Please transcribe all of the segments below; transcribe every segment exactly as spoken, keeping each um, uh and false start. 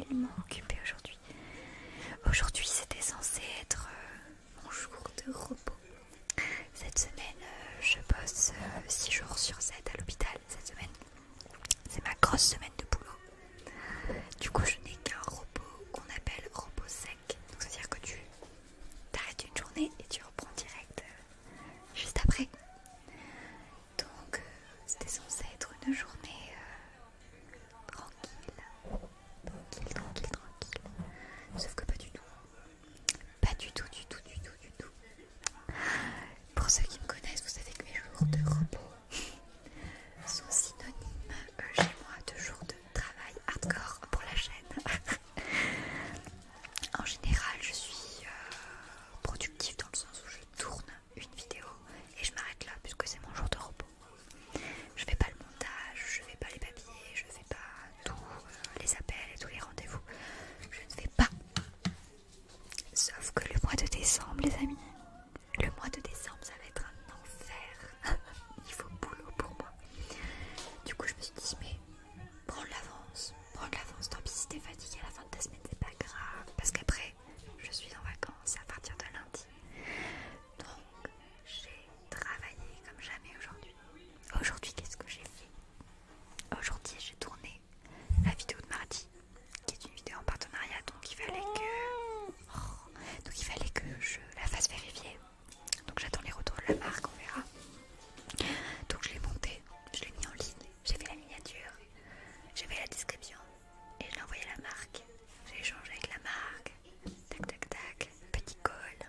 tellement occupée aujourd'hui. Aujourd'hui c'était censé être euh, mon jour de repos. Cette semaine euh, je bosse six jours sur sept à l'hôpital. Cette semaine c'est ma grosse semaine de boulot. Du coup je n'ai qu'un repos qu'on appelle repos sec. Donc c'est à dire que tu t'arrêtes une journée et tu reprends direct euh, juste après. Donc euh, c'était censé être une journée euh, tranquille. Tranquille, tranquille, tranquille. Sauf que pas du tout. Pas du tout, du tout, du tout, du tout. Pour ceux qui me connaissent, vous savez que mes jours de repos sont synonymes euh, chez moi de jours de travail hardcore pour la chaîne. En général, je suis euh, productive dans le sens où je tourne une vidéo et je m'arrête là puisque c'est mon jour de repos. Je fais pas le montage, je fais pas les papiers, je fais pas tous euh, les appels et tous les rendez-vous. Je ne fais pas. Sauf que le mois de décembre, les amis, le mois de décembre, ça va être un enfer. Il faut boulot pour moi. Du coup, je me suis dit, mais prends l'avance, prends l'avance. Tant pis si t'es fatigué à la fin de ta semaine, c'est pas grave. Parce qu'après, je suis en vacances à partir de lundi. Donc, j'ai travaillé comme jamais aujourd'hui. Aujourd'hui, qu'est-ce que j'ai fait? Aujourd'hui, j'ai tourné la vidéo de mardi, qui est une vidéo en partenariat, donc il fallait que, oh, donc il fallait que je la fasse vérifier. Donc j'attends les retours de la marque, on verra. Donc je l'ai monté, je l'ai mis en ligne, j'ai fait la miniature, j'ai fait la description et je l'ai envoyé à la marque. J'ai échangé avec la marque, tac tac tac, petit call.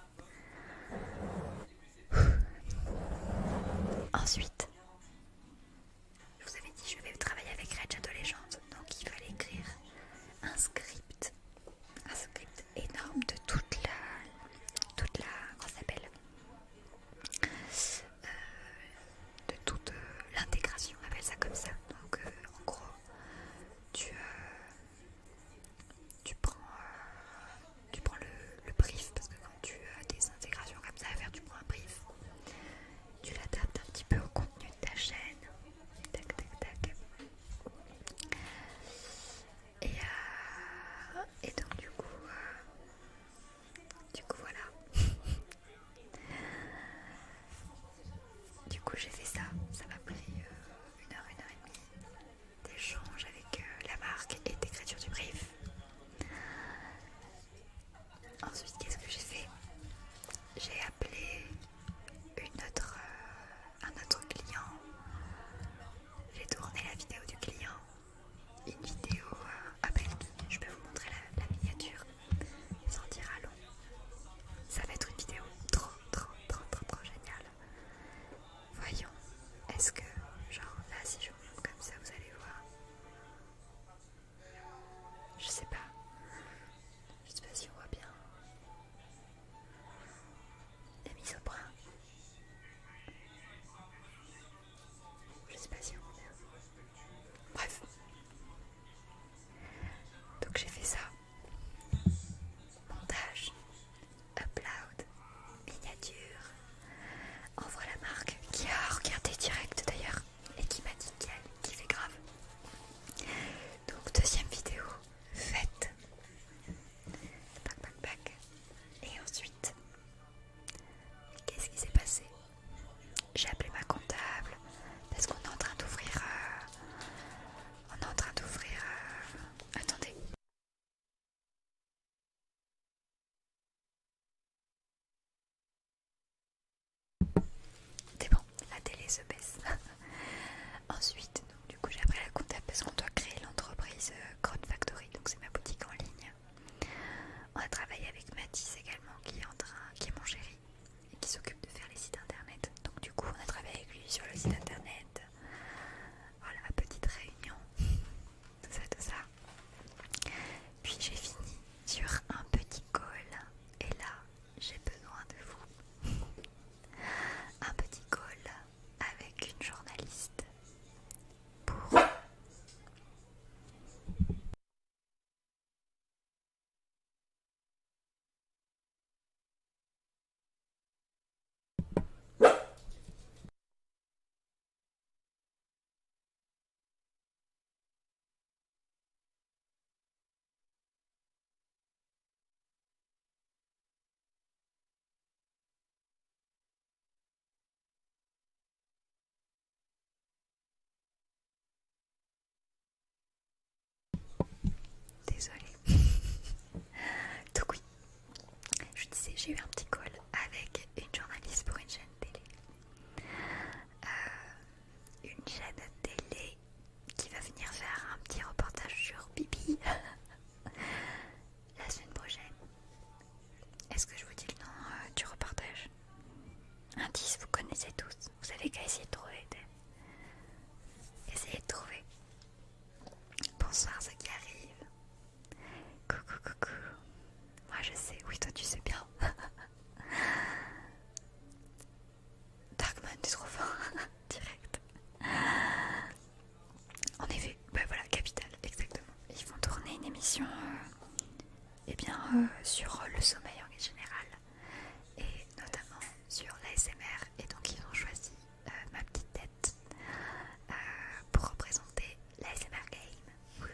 Ensuite, je vous avais dit je vais travailler avec Red Shadow Legends, donc il fallait écrire un script, un script énorme de toute la, toute la, comment ça s'appelle, euh, de toute euh, l'intégration, on appelle ça comme ça. Donc euh, en gros, tu, euh, tu prends, euh, tu prends le, le brief, parce que quand tu as des intégrations comme ça à faire, tu prends un brief, tu l'adaptes un petit peu au contenu de ta chaîne, tac tac tac. Et, euh, et donc du coup, euh, du coup voilà. Du coup j'ai fait ça, ça m'a pris euh, une heure, une heure et demie d'échange avec euh, la marque et d'écriture du brief. Ensuite qu'est-ce que j'ai fait? J'ai appelé une autre, euh, un autre client. J'ai tourné la vidéo du client. Une vidéo euh, à peine, je peux vous montrer la, la miniature sans dire à long. Ça va être une vidéo trop trop trop trop trop géniale. Voyons, est-ce que genre là si je vous montre comme ça vous allez voir? Je sais pas. Je sais pas si on voit bien. La mise au brun. Je sais pas si on voit bien. Bref. Donc j'ai fait ça. Montage, upload, miniature, envoie la marque qui a regardé direct d'ailleurs et qui m'a dit qu'elle kiffait grave. Donc deuxième vidéo faite. Bac bac bac. Et ensuite, qu'est-ce qui s'est passé? J'ai appelé ma comptable parce qu'on est en train d'ouvrir. Euh, on est en train d'ouvrir. Euh, attendez. C'est bon, la télé se baisse. Ensuite, donc, du coup, j'ai appelé la comptable parce qu'on doit créer l'entreprise euh, Crown Factory, donc c'est ma boutique en ligne. On a travaillé avec Mathis également, qui est en train, qui est mon chéri et qui s'occupe de faire les sites internet. Donc du coup, on a travaillé avec lui sur le site internet. Voilà, petite réunion, tout ça, tout ça. Puis j'ai fini sur un petit call et là, j'ai besoin de vous. Un petit call avec une journaliste émission euh, eh bien, euh, sur le sommeil en général et notamment sur l'A S M R, et donc ils ont choisi euh, ma petite tête euh, pour représenter l'A S M R Game.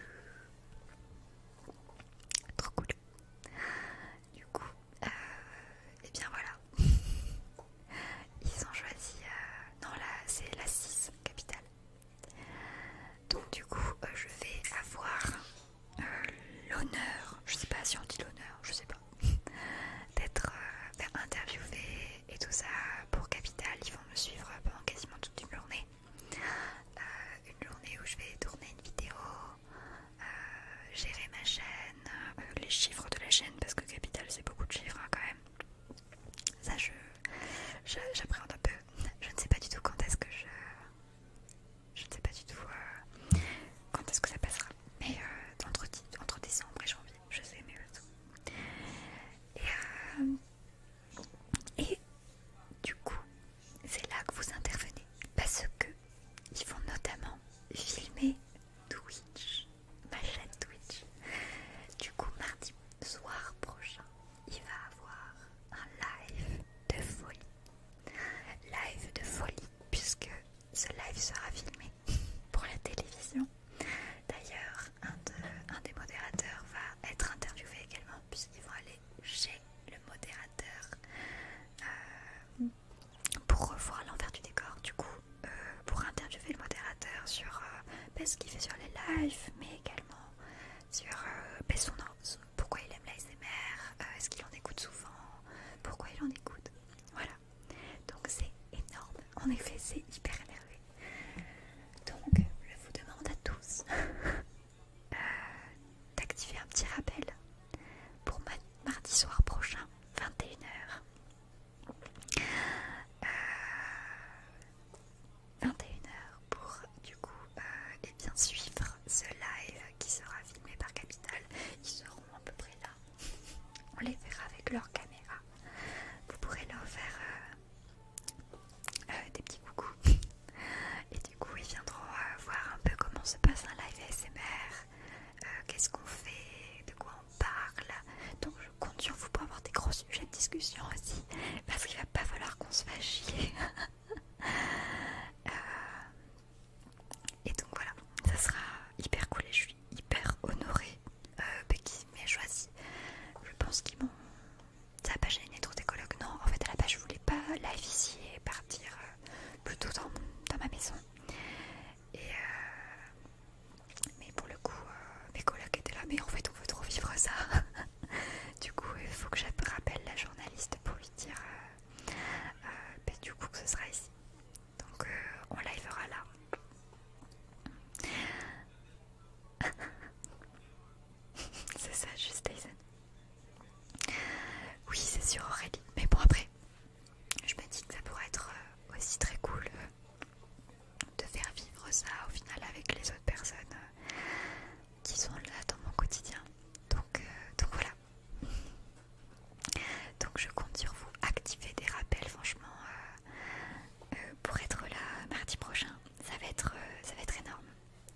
Trop cool. Du coup, euh, eh bien voilà. Ils ont choisi, euh, non là c'est la six capitale. Donc du coup euh, je vais avoir euh, l'honneur, je sais pas si on dit l'honneur, je sais pas, d'être euh, interviewée et tout ça pour Capital. Ils vont me suivre pendant quasiment toute une journée. Euh, une journée où je vais tourner une vidéo, euh, gérer ma chaîne, euh, les chiffres de la chaîne, parce que Capital c'est beaucoup de chiffres hein, quand même. Ça je, je j'appréhende un peu. Je ne sais pas du tout quand est-ce que je... Je ne sais pas du tout euh, quand est-ce que ça passera. Mais euh, entre, entre décembre et janvier, je sais, mais tout. Et, euh, et du coup, c'est là que vous intervenez. Parce que ils vont notamment filmer Twitch, ma chaîne Twitch. Du coup, mardi soir prochain, il va avoir un live de folie. Live de folie, puisque ce live sera filmé pour la télévision. D'ailleurs, un, de, un des modérateurs va être interviewé également, puisqu'ils vont aller chez le modérateur euh, pour revoir l'envers du décor. Du coup, euh, pour interviewer le modérateur sur euh, bah, ce qu'il fait sur les lives, mais également sur euh, bah, son, son, pourquoi il aime l'A S M R, euh, est-ce qu'il en écoute souvent, pourquoi il en écoute. Voilà. Donc c'est énorme. En effet, c'est hyper énervé. Donc, je vous demande à tous euh, d'activer un petit rappel pour ma mardi soir prochain, vingt et une heures. Euh, vingt et une heures pour du coup euh, et bien suivre ce live qui sera filmé par Capital. Ils seront à peu près là. On les verra avec leur caméra. Vous pourrez leur faire euh, euh, des petits coucous. Et du coup, ils viendront euh, voir un peu comment se passe un live A S M R, euh, qu'est-ce qu'on fait, de quoi on parle. Donc je compte sur vous pour avoir des gros sujets de discussion aussi, parce qu'il va pas falloir qu'on se fasse chier. euh, et donc voilà, ça sera hyper cool et je suis hyper honorée euh, qu'ils m'aient choisi. Je pense qu'ils m'ont... Ça n'a pas gêné trop des colocs. Non, en fait à la base je voulais pas live ici et partir euh, plutôt dans, dans ma maison. Et euh, mais pour le coup, euh, mes colocs étaient là, mais en fait on veut trop vivre ça. Du coup, il faut que je rappelle la journaliste pour lui dire euh, euh, bah, du coup que ce sera ici. Donc euh, on livera là. C'est ça, juste Tyson. Oui, c'est sur Aurélie. Mais bon, après, je me dis que ça pourrait être euh, aussi très cool euh, de faire vivre ça au final avec les autres personnes euh, qui sont là dans mon quotidien. Donc, euh, donc voilà. Donc je compte sur vous. Activez des rappels, franchement, euh, euh, pour être là mardi prochain. Ça va être, euh, ça va être énorme.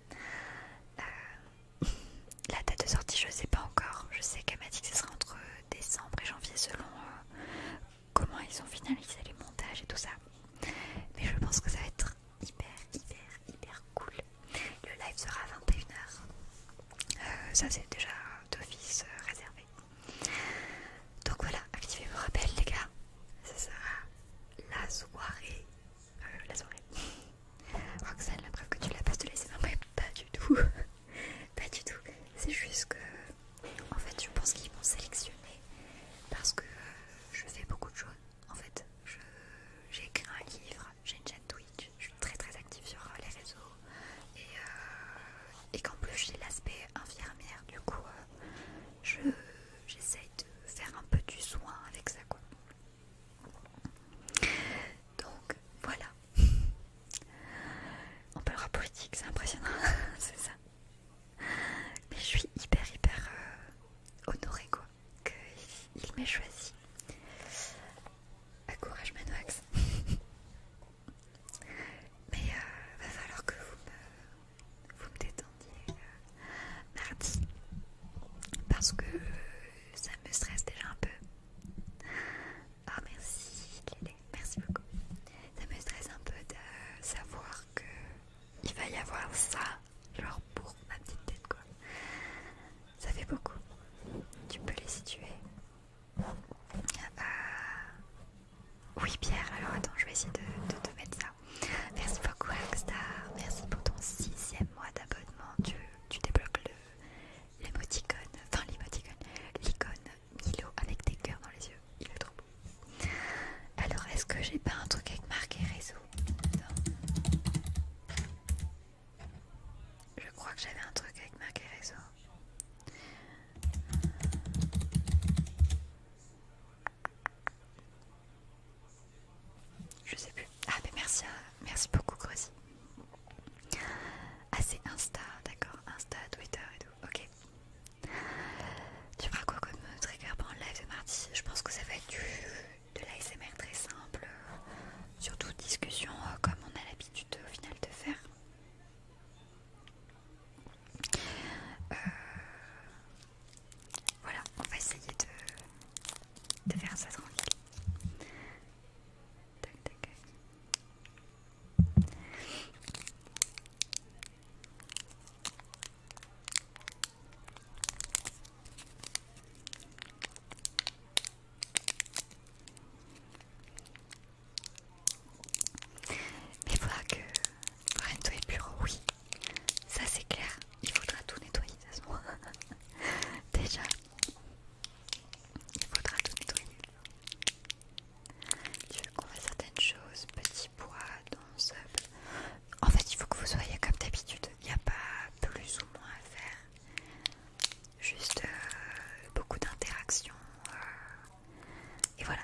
Euh, la date de sortie, je sais pas encore. Je sais qu'elle m'a dit que ce sera entre décembre et janvier selon euh, comment ils ont finalisé les montages et tout ça. Mais je pense que ça va être hyper, hyper, hyper cool. Le live sera à vingt et une heures. Euh, ça c'est déjà d'office euh, réservé. Donc voilà, activez vos rappels les gars. Ce sera la soirée. Euh, la soirée. Roxane, la preuve que tu la passes de laisser ma main, pas du tout. Pas du tout. C'est juste que, en fait, je pense qu'ils vont sélectionner parce que euh, je fais beaucoup de choses. En fait, je, j'ai écrit un livre, j'ai une chaîne Twitch, je suis très très active sur euh, les réseaux et, euh, et qu'en plus j'ai l'aspect infirmière. Du coup, euh, je, j'essaye de faire un peu du soin avec ça, quoi. Donc voilà. On parlera politique, c'est impressionnant. C'est ça. avoir ça, genre pour ma petite tête quoi. Ça fait beaucoup. Tu peux les situer. Euh... Oui Pierre, alors attends, je vais essayer de, de te mettre ça. Merci beaucoup Rockstar, merci pour ton sixième mois d'abonnement. Tu, tu débloques le l'émoticône, enfin l'émoticône, l'icône Milo avec des cœurs dans les yeux. Il est trop beau. Alors est-ce que j'ai pas un truc avec marqué réseau? Non. Je crois que j'avais un truc avec marqué réseau. Je sais plus. Ah mais merci, merci beaucoup Grosy. Ah c'est Insta, d'accord. Insta, Twitter et tout. Ok. Tu feras quoi comme trigger pendant le live de mardi? Je pense que ça va être du, de l'A S M R très simple. Surtout discussion euh, comme on a l'habitude au final de faire. Euh, voilà, on va essayer de, de faire ça tranquille. Tac, tac. Mais il faudra que pour nettoyer le bureau, oui, ça c'est clair, il faudra tout nettoyer de toute façon. Déjà, il faudra tout nettoyer. Tu veux qu'on fasse certaines choses, petit pois, dans en fait il faut que vous soyez comme d'habitude, il n'y a pas plus ou moins à faire, juste euh, beaucoup d'interactions euh, et voilà.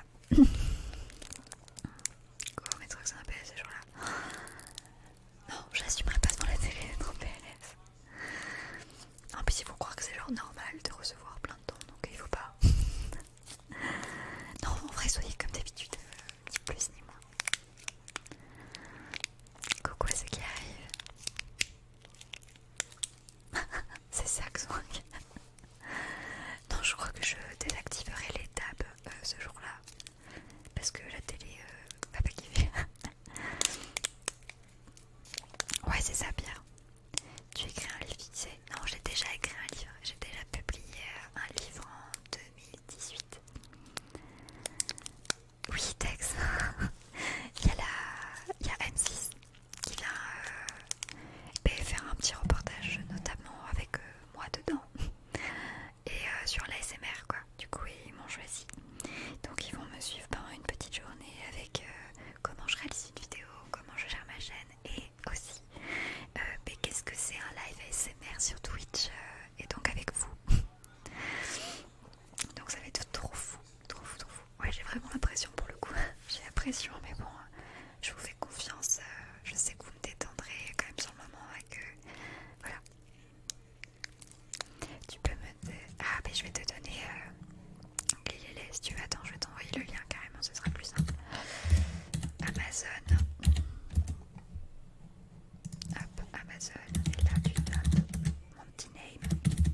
Comment mettre que ça m'appelle ces jours-là? Non, j'assumerai pas devant la télé d'être en P L S. En plus il faut croire que c'est genre normal de recevoir plein de dons, donc il faut pas. Non, en vrai soyez comme d'habitude, euh, ni plus ni moins. Coucou à ceux qui arrivent. C'est ça que soit. Non, je crois que je désactiverai les tabs euh, ce jour-là. Parce que la télé euh, va pas kiffer. Ouais, c'est ça, Pierre. Tu écris un livre, tu sais. Non, j'ai déjà écrit un livre. J'ai déjà publié euh, un livre en deux mille dix-huit. Oui, Tex. Il y a la... Il y a M six qui vient euh, faire un petit reportage, notamment avec euh, moi dedans. Et euh, sur l'A S M R quoi, du coup ils m'ont choisi. Donc ils vont me suivre pendant une petite journée avec euh, comment je réalise une vidéo, comment je gère ma chaîne et aussi euh, mais qu'est-ce que c'est un live A S M R sur Twitch euh, et donc avec vous. Donc ça va être trop fou, trop fou, trop fou. Ouais, j'ai vraiment l'impression pour le coup, j'ai la pression mais bon, je vous fais confiance, euh, je sais que vous me détendrez quand même sur le moment et que voilà. Tu peux me... Ah, mais je vais te donner euh, les lélés si tu veux. Attends, je vais t'envoyer le lien carrément, ce sera plus simple. Amazon. Hop, Amazon. Et là, tu tapes mon petit name.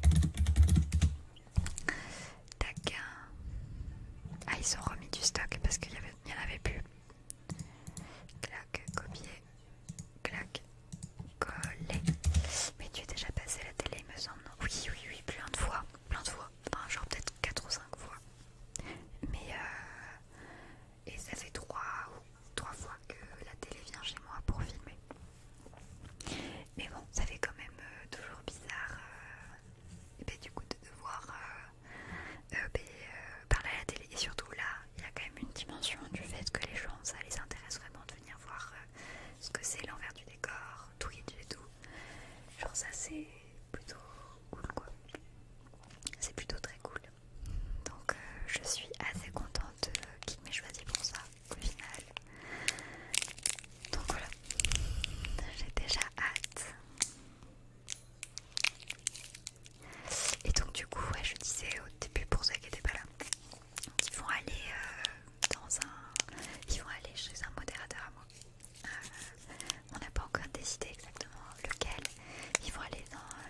Tac. Ah, ils ont remis du stock parce qu'il n'y en avait plus. Clac, copier. Clac, coller. Mais tu es déjà passé à la télé, il me semble, non? Oui, oui, oui, plein de fois. Plein de fois. Enfin, genre peut-être quatre ou cinq fois. Mais euh, et ça fait trois ou trois fois que la télé vient chez moi pour filmer. Mais bon, ça fait quand même euh, toujours bizarre euh, et ben, du coup de devoir euh, euh, ben, euh, parler à la télé. Et surtout là, il y a quand même une dimension du fait que les gens, ça les intéresse vraiment de venir voir euh, ce que c'est l'envers du décor, Twitch et tout. Genre ça c'est plutôt cool quoi. C'est plutôt très cool. Donc euh, je suis assez contente euh, qu'il m'ait choisi pour ça au final. Donc voilà, j'ai déjà hâte. Et donc du coup, ouais, je disais au début pour ceux qui n'étaient pas là, qu'ils vont aller euh, dans un... Ils vont aller chez un modérateur à moi. Euh, on n'a pas encore décidé exactement lequel. Ils vont aller dans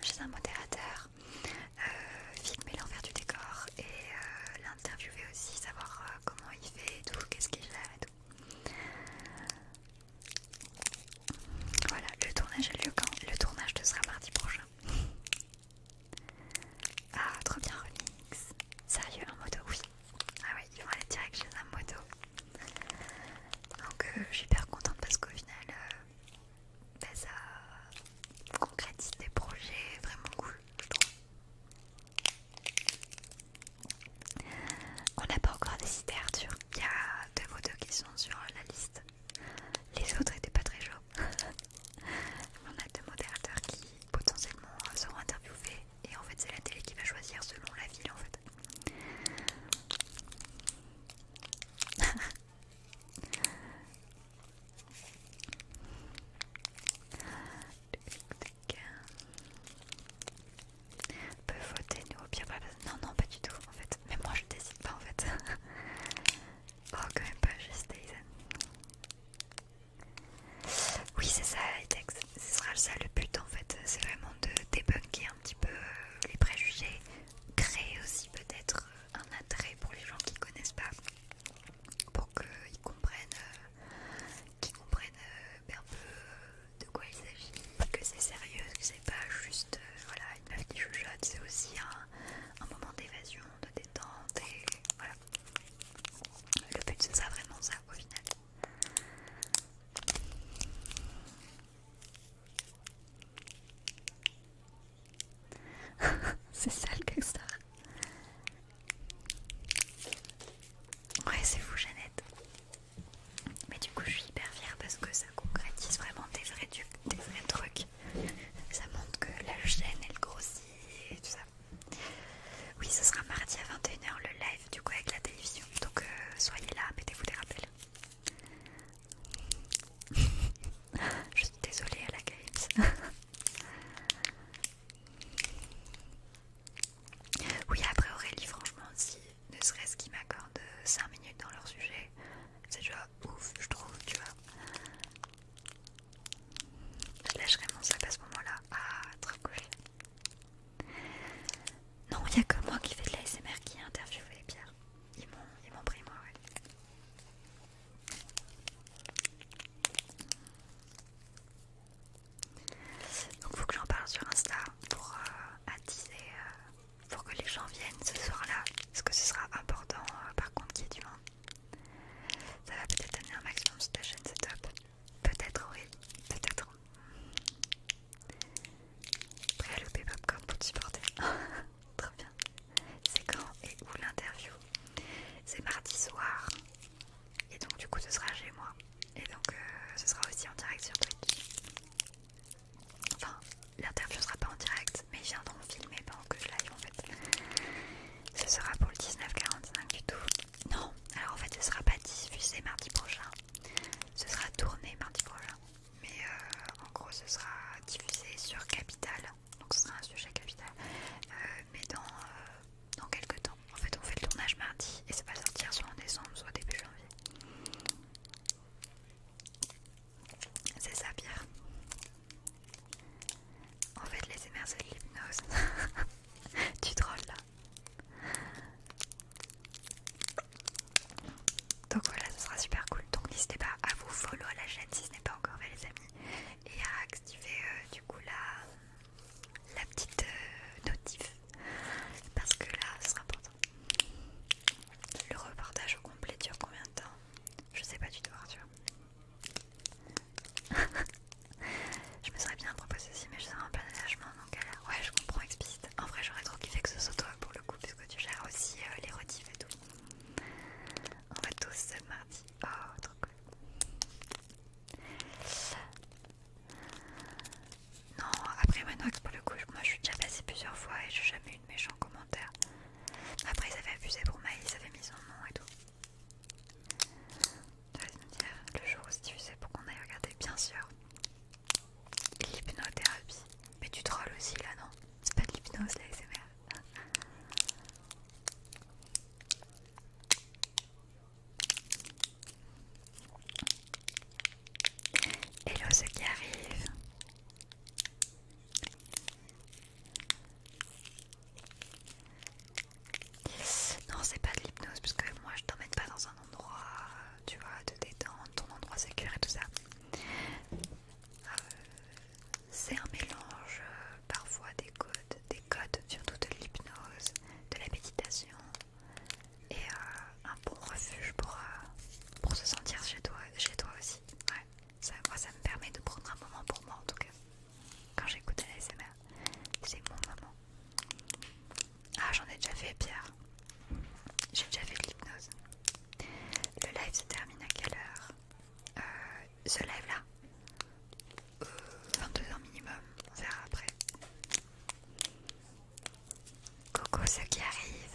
coucou ceux qui arrivent.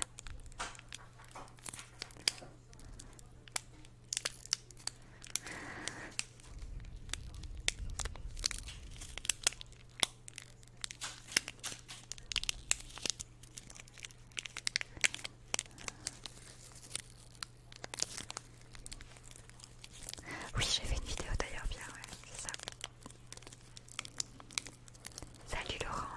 Oui, j'ai fait une vidéo d'ailleurs bien, ouais, c'est ça. Salut Laurent.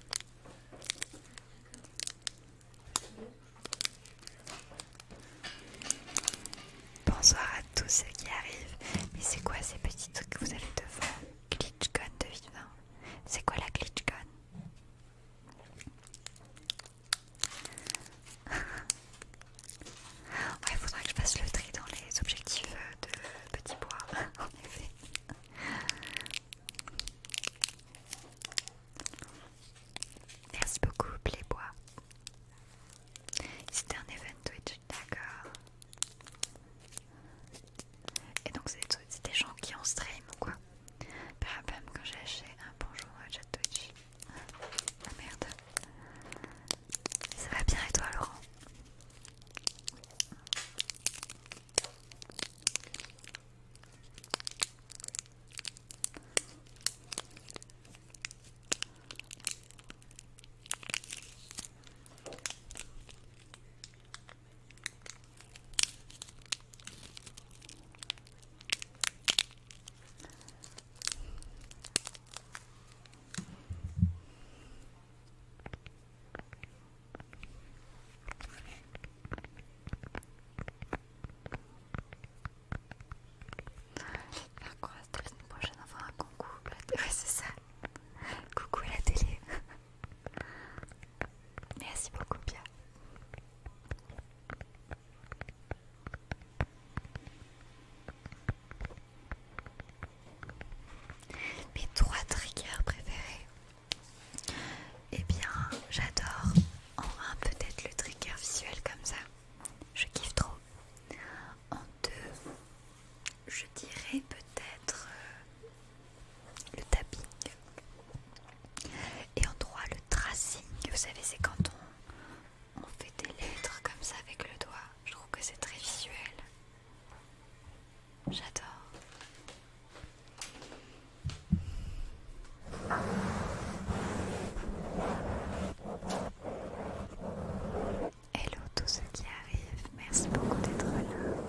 Bonsoir à tous ceux qui arrivent. Mais c'est quoi ces petits trucs que vous avez devant? Glitchcon de Vivin. C'est quoi la Glitchcon? Ouais, il faudra que je fasse le tri dans les objectifs de petits bois, en effet. Merci beaucoup, Playbois. C'était un event Twitch, d'accord. Et donc c'est des gens qui en stream ou quoi? Parapam quand j'ai acheté un bonjour au chat Twitch. Ah merde. Ça va bien et toi Laurent? Faire quoi la semaine prochaine avoir un concours? Ouais c'est ça. Coucou à la télé. Merci beaucoup Pia. Mes trois triggers préférés. Eh bien, j'adore en un peut-être le trigger visuel comme ça. Je kiffe trop. En deux, je dirais peut-être euh, le tapping. Et en trois, le tracing. Vous savez, c'est quand on, on fait des lettres comme ça avec le doigt. Je trouve que c'est très visuel. J'adore. Hello tous ceux qui arrivent, merci beaucoup d'être là.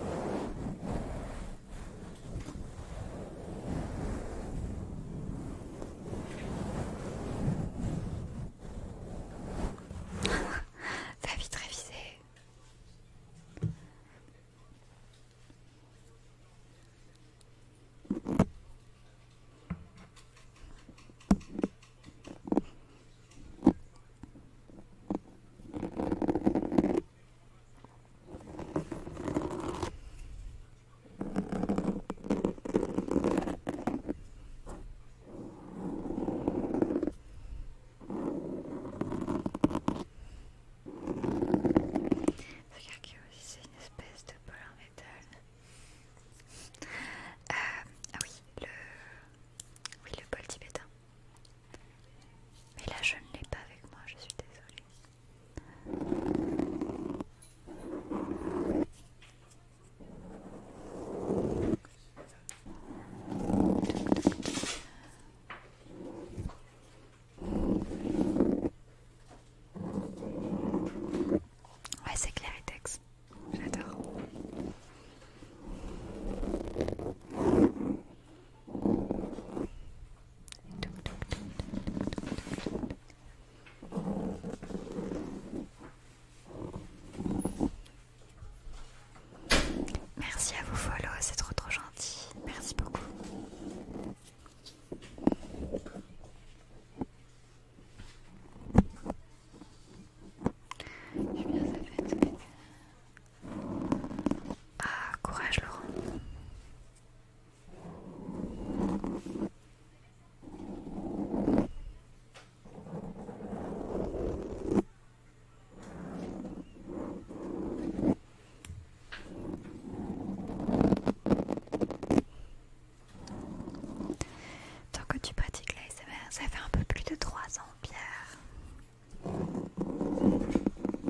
Va vite réviser. Regarde que aussi c'est une espèce de bol en métal. Euh, ah oui, le, oui, le bol tibétain. Mais là je ne l'ai pas avec moi, je suis désolée. Ouais, c'est Claritex. J'adore. Merci à vous follow, c'est trop trop gentil. Merci beaucoup. Je suis bien satisfaite. Ah, courage Laurent. Tant que tu pratiques l'A S M R, ça fait un peu plus de trois ans, Pierre.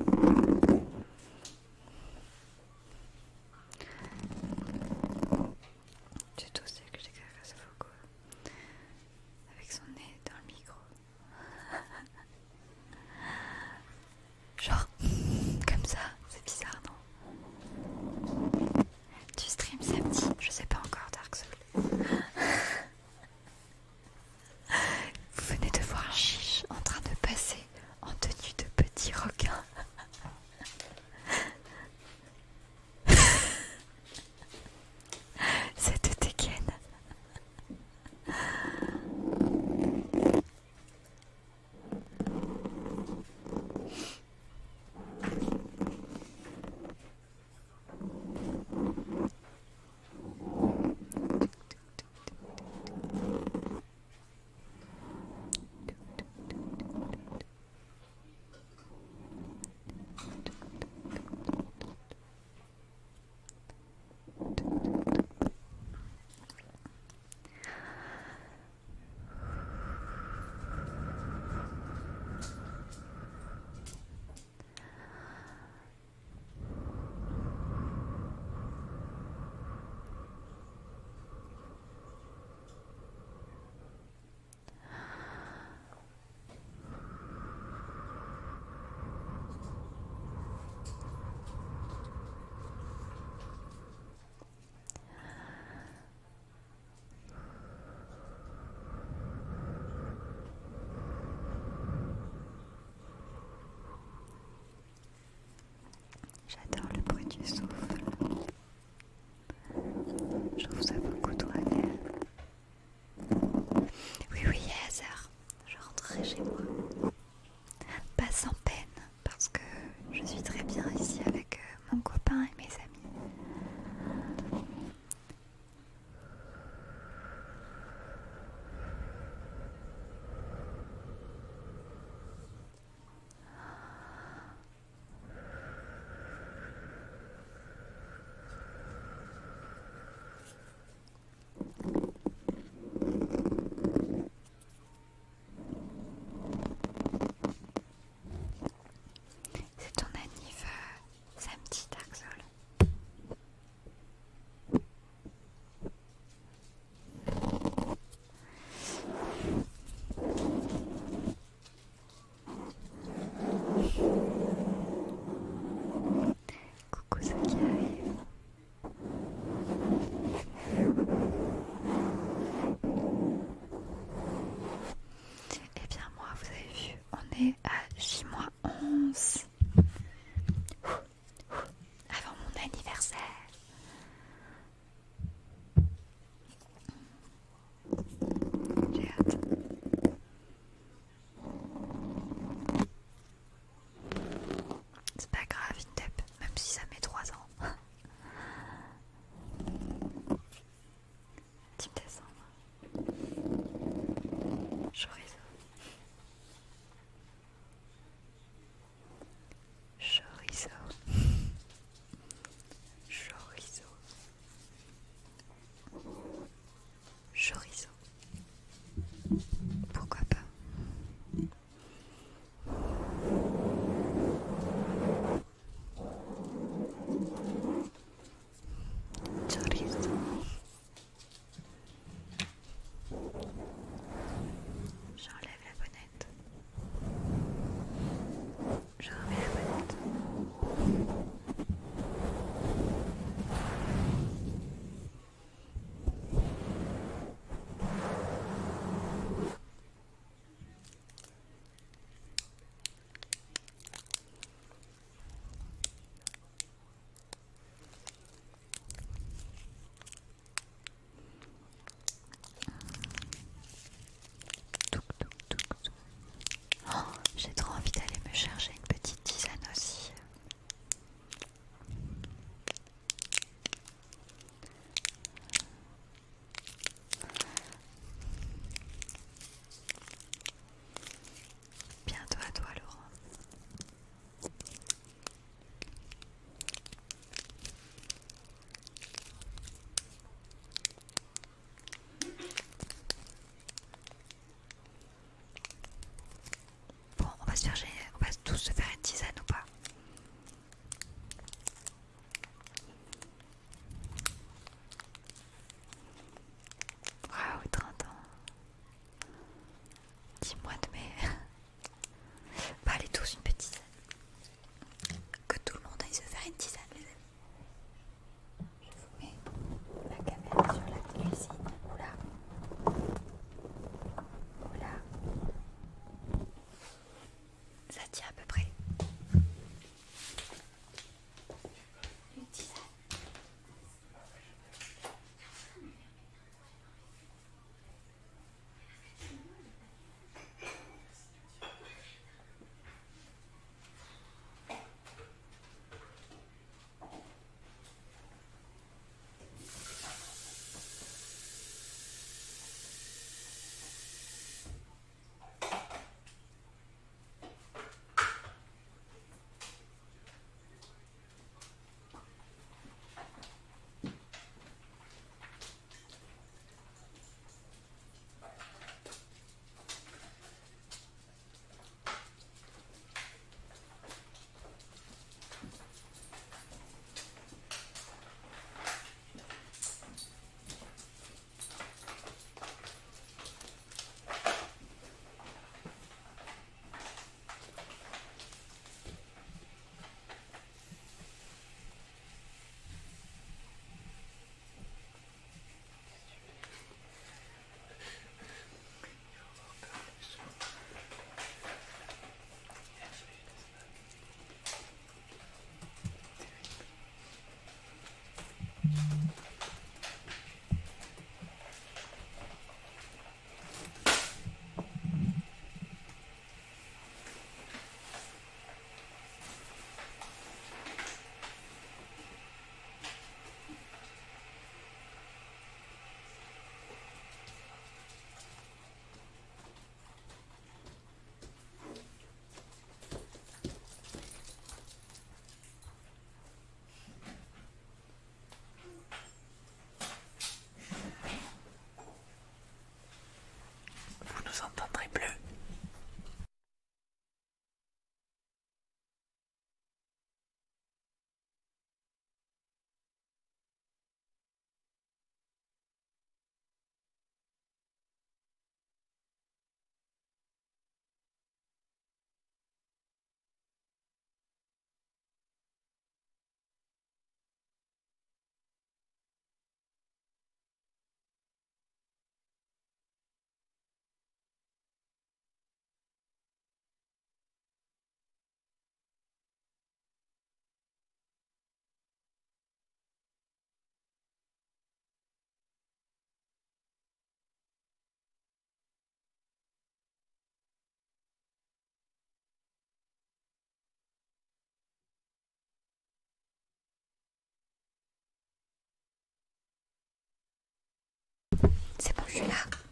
C'est bon, je suis là.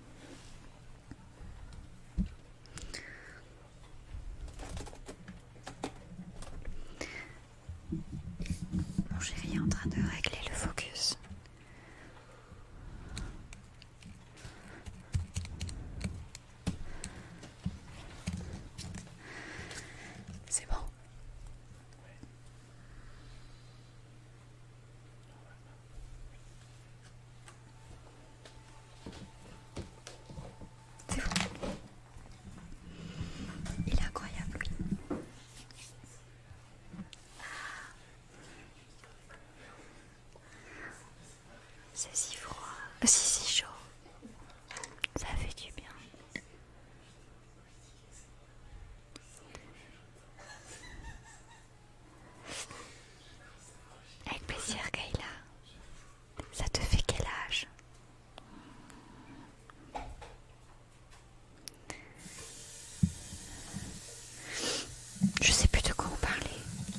Mon chéri est en train de régler le focus. C'est bon. C'est bon. Il est incroyable, lui. C'est si froid, euh, si si chaud. Ça fait du bien. Avec plaisir, Kayla. Ça te fait quel âge? Je sais plus de quoi on parlait.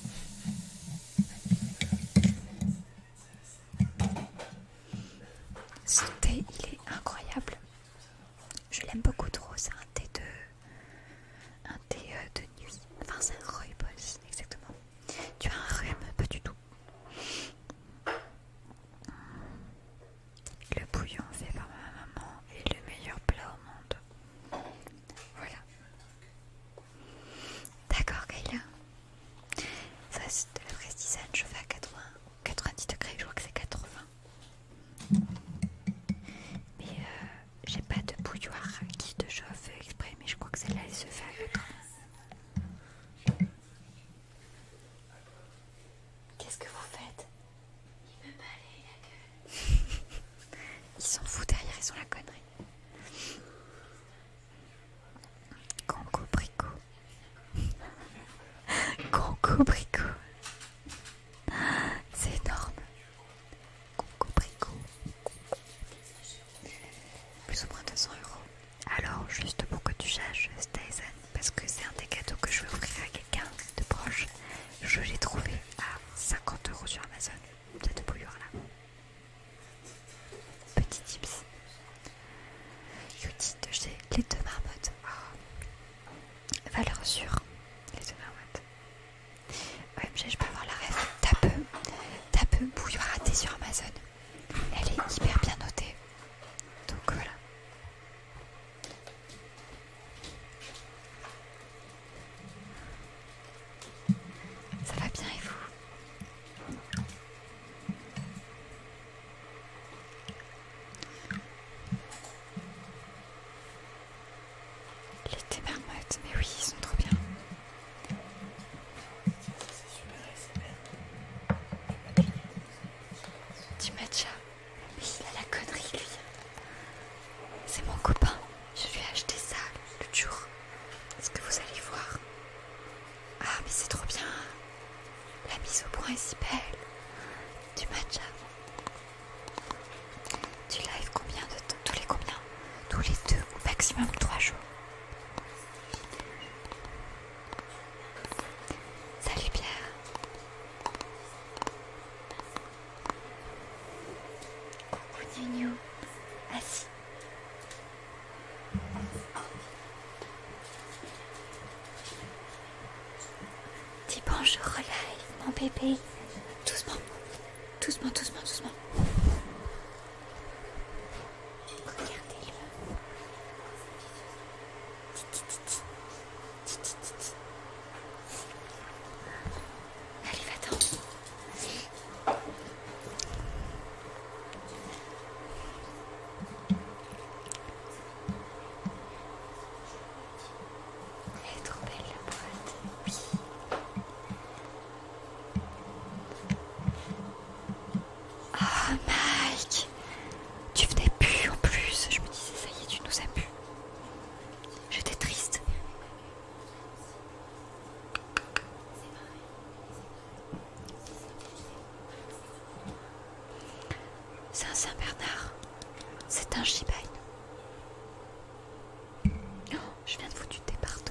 Ce thé, il est incroyable. Je l'aime beaucoup trop. C'est un thé de, un thé euh, de nuit. Enfin, c'est un rooibos, exactement. Tu as un rhume? Pas du tout. Le bouillon fait par ma maman est le meilleur plat au monde. Voilà. D'accord, Kayla. Ça, c'est de la fraise tisane. Je fais à quatre-vingts, quatre-vingt-dix degrés. Je crois que c'est quatre-vingts. Mais euh, j'ai pas de bouilloire qui te chauffe exprès. Mais je crois que celle-là, elle se fait à quatre-vingts. Qu'est-ce que vous faites? Il me balaye la gueule. Ils s'en foutent derrière, ils ont la connerie. Conco Brico. Conco Brico. C'est énorme. Conco Brico. Plus ou moins deux cents euros. Alors, juste pour que tu saches, Stazen, parce que c'est un des cadeaux que je veux offrir à quelqu'un de proche, je l'ai trouvé à cinquante euros sur Amazon, cette bouilloire-là. Petit tips. Youti de chez Les Deux Marmottes. Oh. Valeur sûre, Les Deux Marmottes. O M G, je peux avoir la rêve. Tape, tape bouilloire à thé sur Amazon. Elle est hyper bien notée. Donc voilà. Ça va bien et vous? Les thés marmottes, mais oui, ils sont trop bien. Du matcha. Mais il a la connerie, lui. C'est mon copain. Je lui ai acheté ça l'autre jour. Est-ce que vous allez voir? Ah, mais c'est trop bien. La mise au point est si belle. Du matcha. Du live combien de temps? Tous les combien? Tous les deux ou maximum trois jours. Salut Pierre. Coucou Nino. Assis. Dis bonjour au live, mon bébé. Doucement. Doucement, doucement, doucement. Regardez-le. Allez, va-t'en. Elle est trop belle la boîte. Oui. Ah, Mike, tu venais plus en plus. Je me disais, ça y est, tu nous as plus. J'étais triste. C'est un Saint-Bernard. C'est un Shiba Inu. Oh, je viens de foutre du thé partout.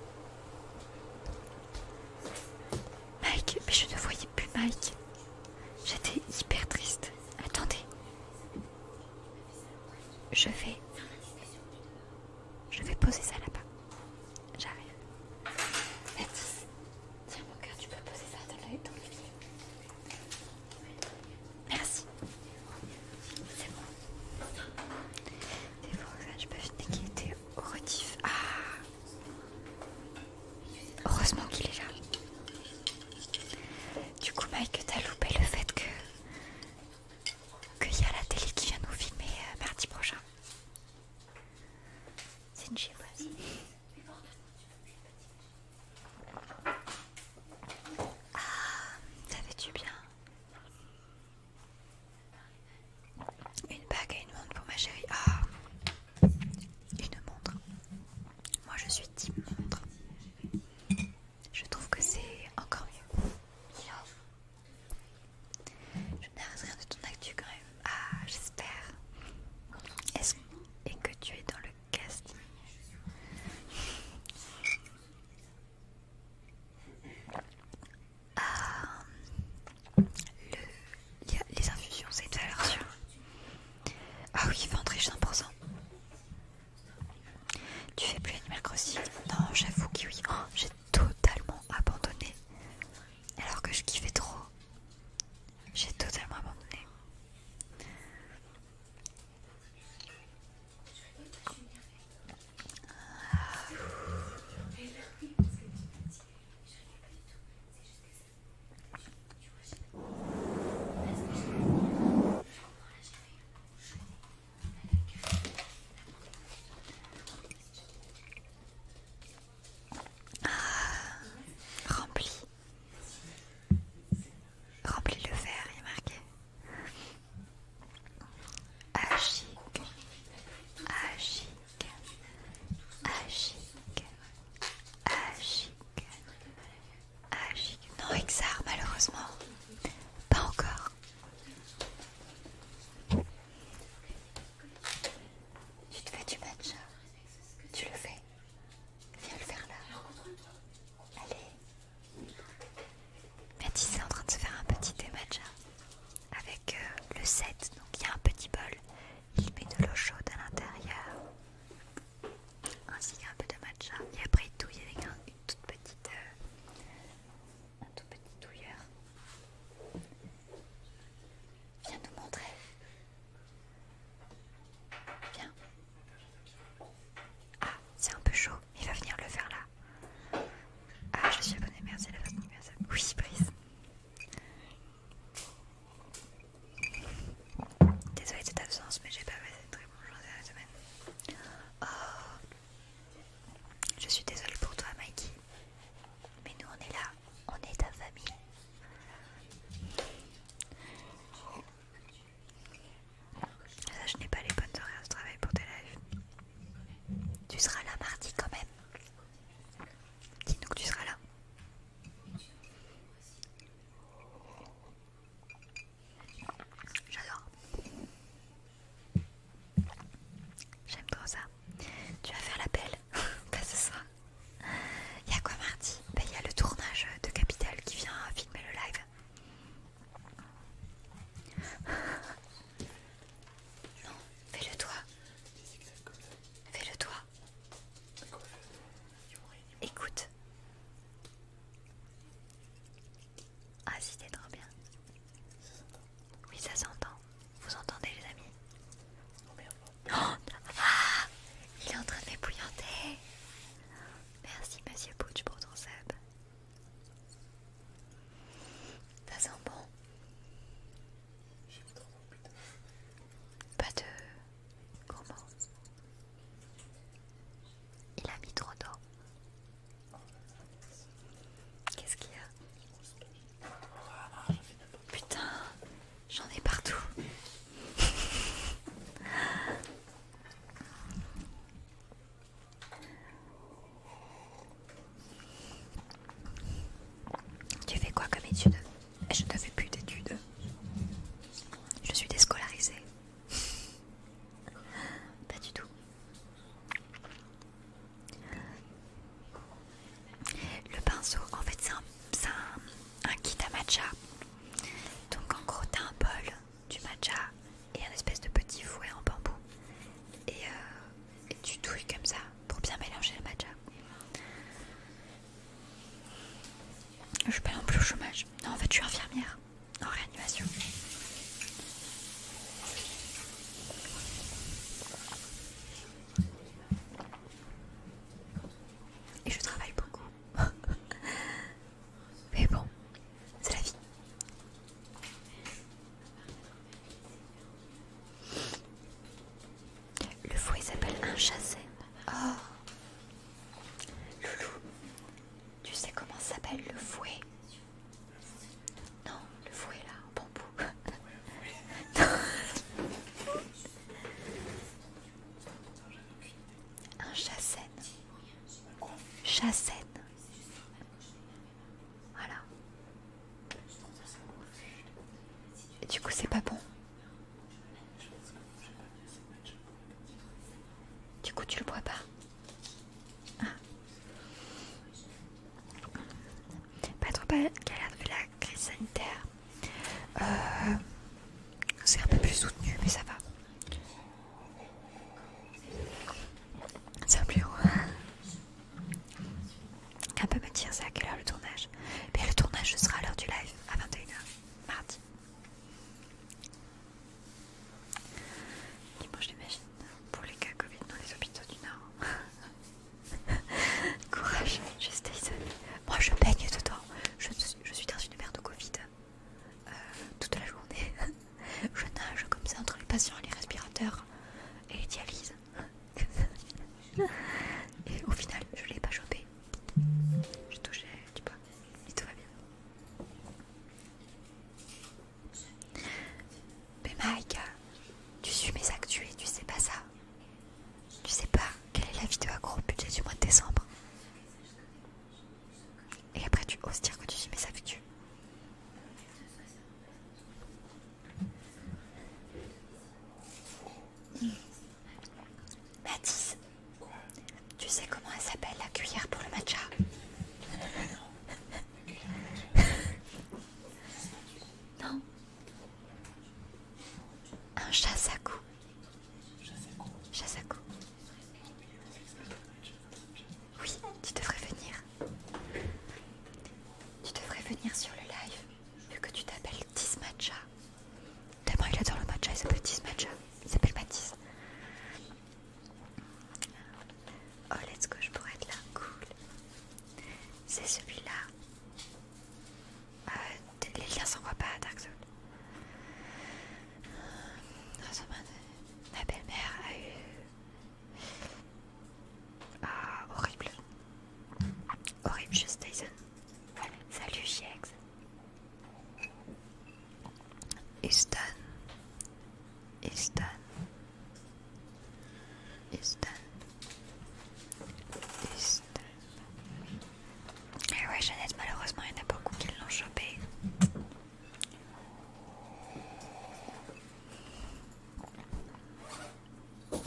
Mike, mais je ne voyais plus Mike. J'étais hyper triste. Attendez. Je suis pas non plus au chômage. Non, en fait, je suis infirmière en réanimation. Et je travaille beaucoup. Mais bon, c'est la vie. Le fouet s'appelle un chassaine. Oh, Loulou, tu sais comment s'appelle le fouet? Non, le fouet là, en bambou. Un chassaine. Chassaine. Voilà. Et du coup, c'est pas bon. Du coup, tu le bois pas. Ah. Pas trop galère vu la crise sanitaire. Euh, c'est un peu plus soutenu, mais ça va. C'est un plus haut. Un peu me dire, c'est à quelle heure le tournage? Mais le tournage ce sera à l'heure du live, à vingt et une heures, mardi. Dimanche, j'imagine, pour les cas Covid dans les hôpitaux du Nord. Courage, je stay seule. Moi, je baigne dedans. Je, je suis dans une mer de Covid euh, toute la journée. Je nage comme ça entre les patients et les respirateurs et les dialyses. Et au final, je l'ai pas chopé. Je touchais du bois et tout va bien. Mais Mike, tu suis mes actus et tu sais pas ça. Tu sais pas quelle est la vidéo à gros budget du mois de décembre. Et après tu oses dire que tu suis mes actus. Mmh. Mathis, tu sais comment elle s'appelle la cuillère pour le matcha? Non. Un chasaku. Chasaku. Oui, tu devrais venir. Tu devrais venir sur le live, vu que tu t'appelles Tis Matcha. Tellement il adore le matcha, il s'appelle Tis Matcha. Il s'appelle Mathis. Oh, let's go, je pourrais être là. Cool. C'est celui-là. Euh, les liens s'envoient pas à Dark Zone. Ma belle-mère a eu... Ah, horrible. Horrible, je Tyson. Salut, Chiex. It's done. It's done. It's done. It's done. Et ouais, Jeannette, malheureusement, il y en a beaucoup qui l'ont chopé.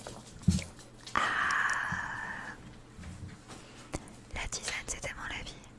Ah, la tisane, c'est tellement la vie.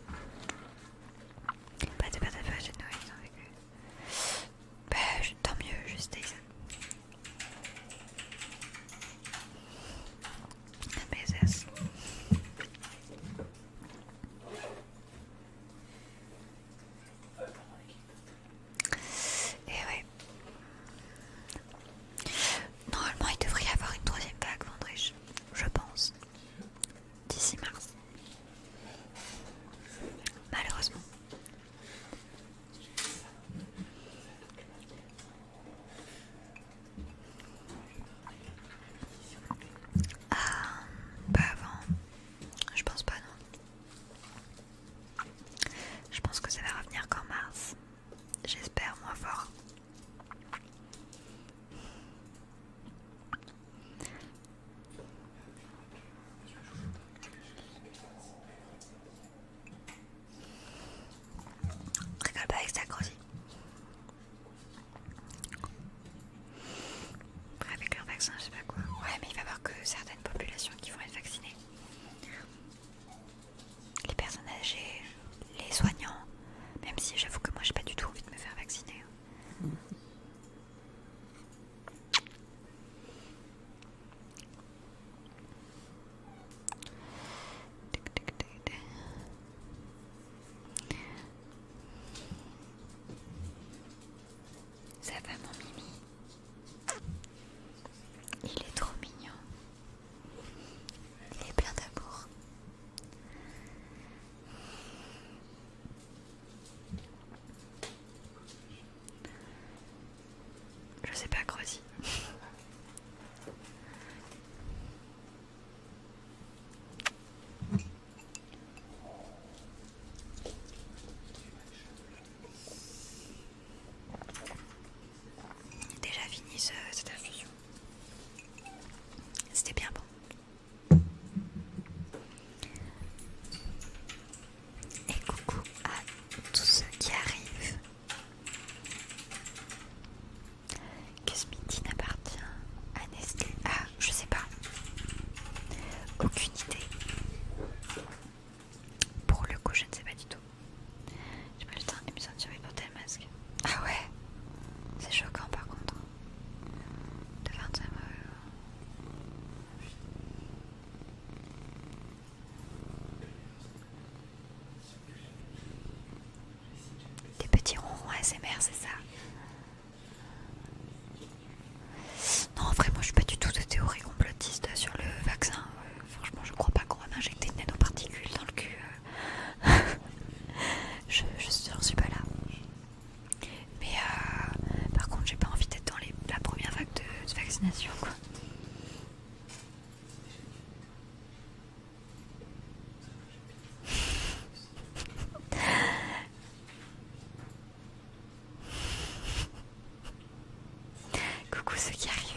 ceux qui arrivent.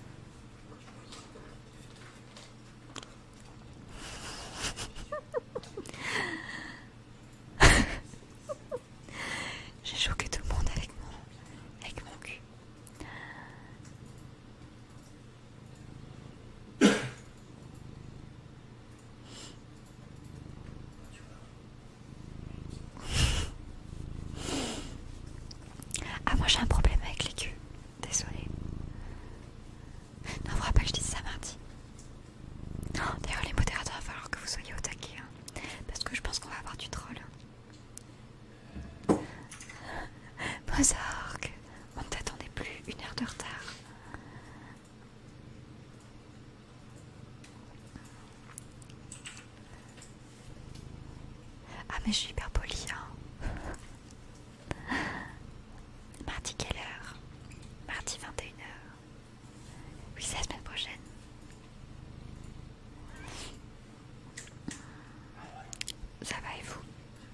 J'ai choqué tout le monde avec mon, avec mon cul. Ah, moi j'ai un problème avec les culs. Désolée. Non, faudra pas que je dise ça mardi. Oh, d'ailleurs, les modérateurs, il va falloir que vous soyez au taquet. Hein, parce que je pense qu'on va avoir du troll. Mozart, on ne t'attendait plus, une heure de retard. Ah, mais je suis hyper polie, hein. Mardi, quelle heure? Mardi, vingt et une heures. Oui, c'est la semaine prochaine. Ça va et vous?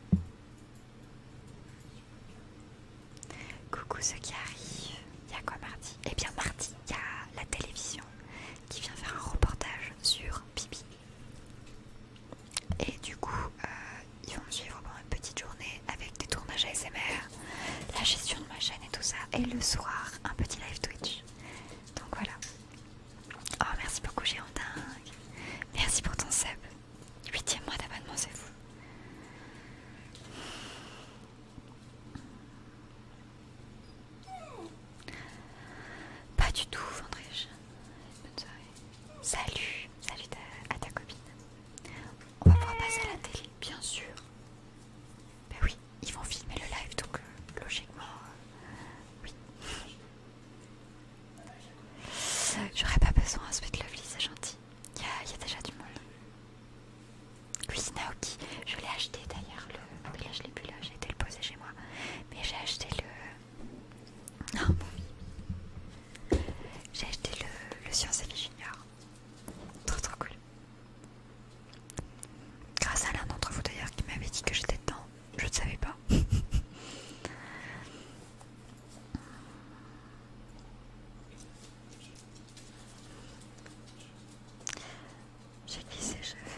Coucou ceux qui arrivent. Il y a quoi mardi? Eh bien mardi, il y a la télévision qui vient faire un reportage sur Bibi. Et du coup, euh, ils vont me suivre pendant une petite journée avec des tournages A S M R, la gestion de ma chaîne et tout ça. Et le soir, un petit live Twitch. Donc voilà. Oh, merci beaucoup Girondingue. Merci pour ton sub. Huitième mois d'abonnement, c'est fou. Pas du tout, Vendrège. Bonne soirée. Salut, salut ta, à ta copine. On va pouvoir passer à la télé, bien sûr. Ben oui, ils vont filmer le live, donc euh, logiquement, euh, oui. J'aurais pas besoin, Sweet Lovely, c'est gentil. Il y, y a déjà du monde. Oui, Naoki, je l'ai acheté d'ailleurs. Le... Mais là, je l'ai plus là, j'ai été le poser chez moi. Mais j'ai acheté le. Non, bon. J'ai acheté le, le Science et Vie Junior. Trop trop cool. Grâce à l'un d'entre vous d'ailleurs qui m'avait dit que j'étais dedans. Je ne savais pas. J'ai glissé, chef.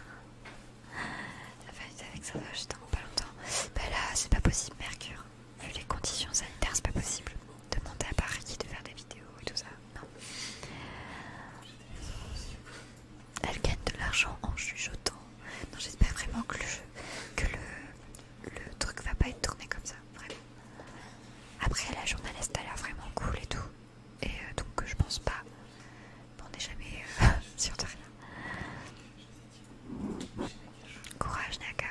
Ça va être avec ça, j'étais en pas longtemps. Bah là, c'est pas possible, Mercure. Vu les conditions sanitaires, c'est pas possible. Demander à Paris de faire des vidéos et tout ça. Non. Elle gagne de l'argent en chuchotant. Non, j'espère vraiment que le jeu, que le, le truc va pas être tourné comme ça, vraiment. Après, la journaliste a l'air vraiment cool et tout. Et euh, donc, je pense pas. Bon, on n'est jamais euh, sûr de rien. Courage, Naka.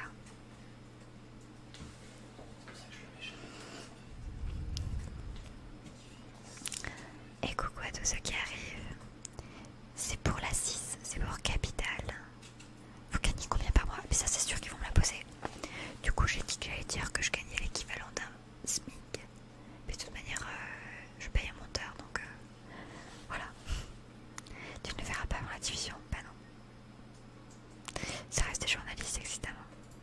Et coucou à tous ceux qui arrivent. C'est pour la six, c'est pour Capital. Vous gagnez combien par mois? Mais ça, c'est sûr qu'ils vont me la poser. Du coup, j'ai dit que j'allais dire que je gagnais l'équivalent d'un SMIC. Mais de toute manière, euh, je paye un monteur, donc euh, voilà. Tu ne le verras pas avant la division? Bah non. Ça reste des journalistes, évidemment.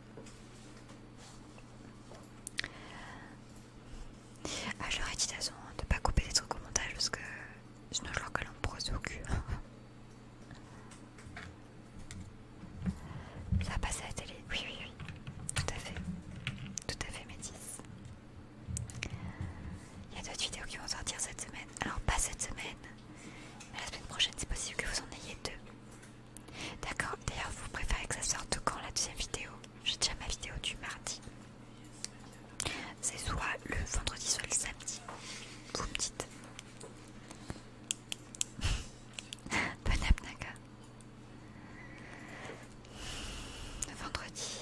Ah, je leur ai dit de toute façon de pas couper des trucs au montage parce que sinon je leur colle un brosse au cul. Ça va passer à la télé? Oui, oui, oui. Tout à fait. Tout à fait, Métis. Il y a d'autres vidéos qui vont sortir cette semaine. Alors, pas cette semaine, mais la semaine prochaine, c'est possible que vous en ayez deux. D'accord. D'ailleurs, vous préférez que ça sorte quand la deuxième vidéo? J'ai déjà ma vidéo du mardi. C'est soit le vendredi, soit le samedi. Vous me dites. Bon app, Naka. Le vendredi.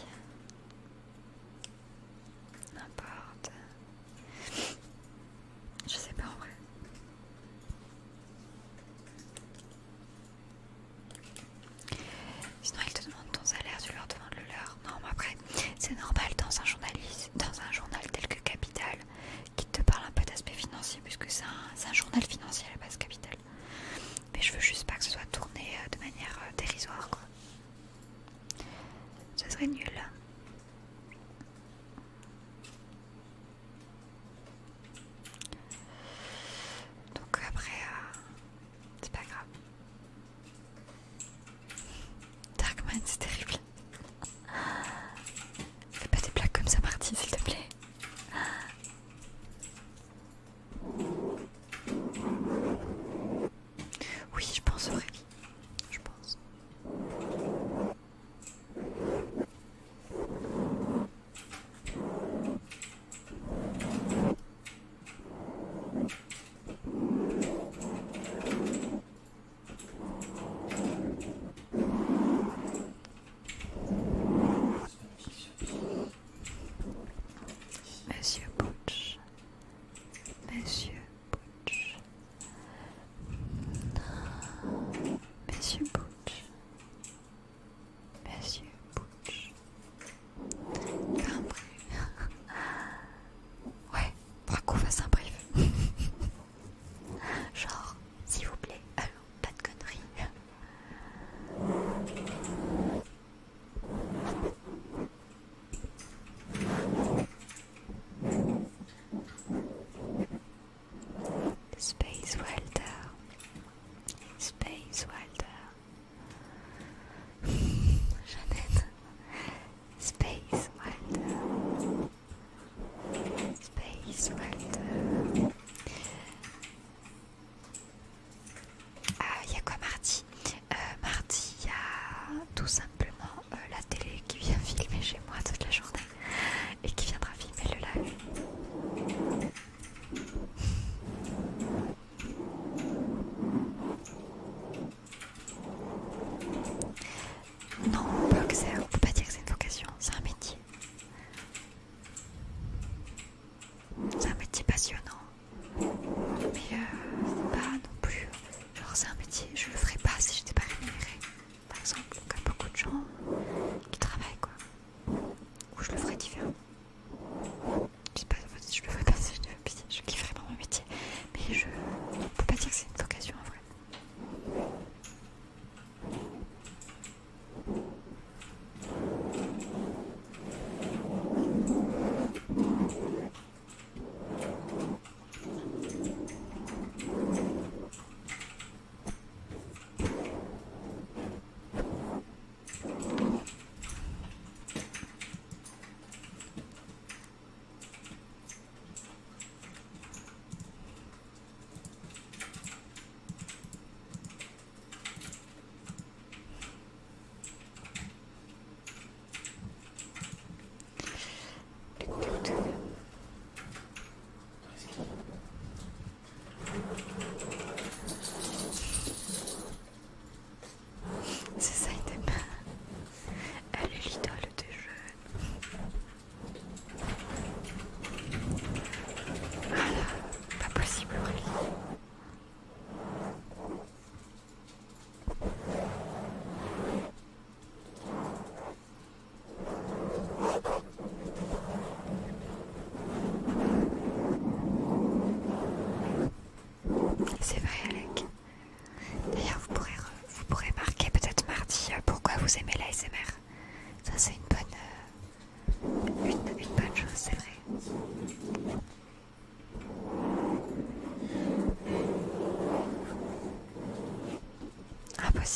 N'importe. Je sais pas en vrai. Sinon ils te demandent ton salaire, tu leur demandes le leur. Non mais après c'est normal dans un journaliste, dans un journal tel que Capital, qui te parle un peu d'aspect financier, puisque c'est un, un journal financier à la base, Capital. Mais je veux juste pas que ce soit tourné de manière euh, dérisoire quoi. Ce serait nul. Donc après, euh,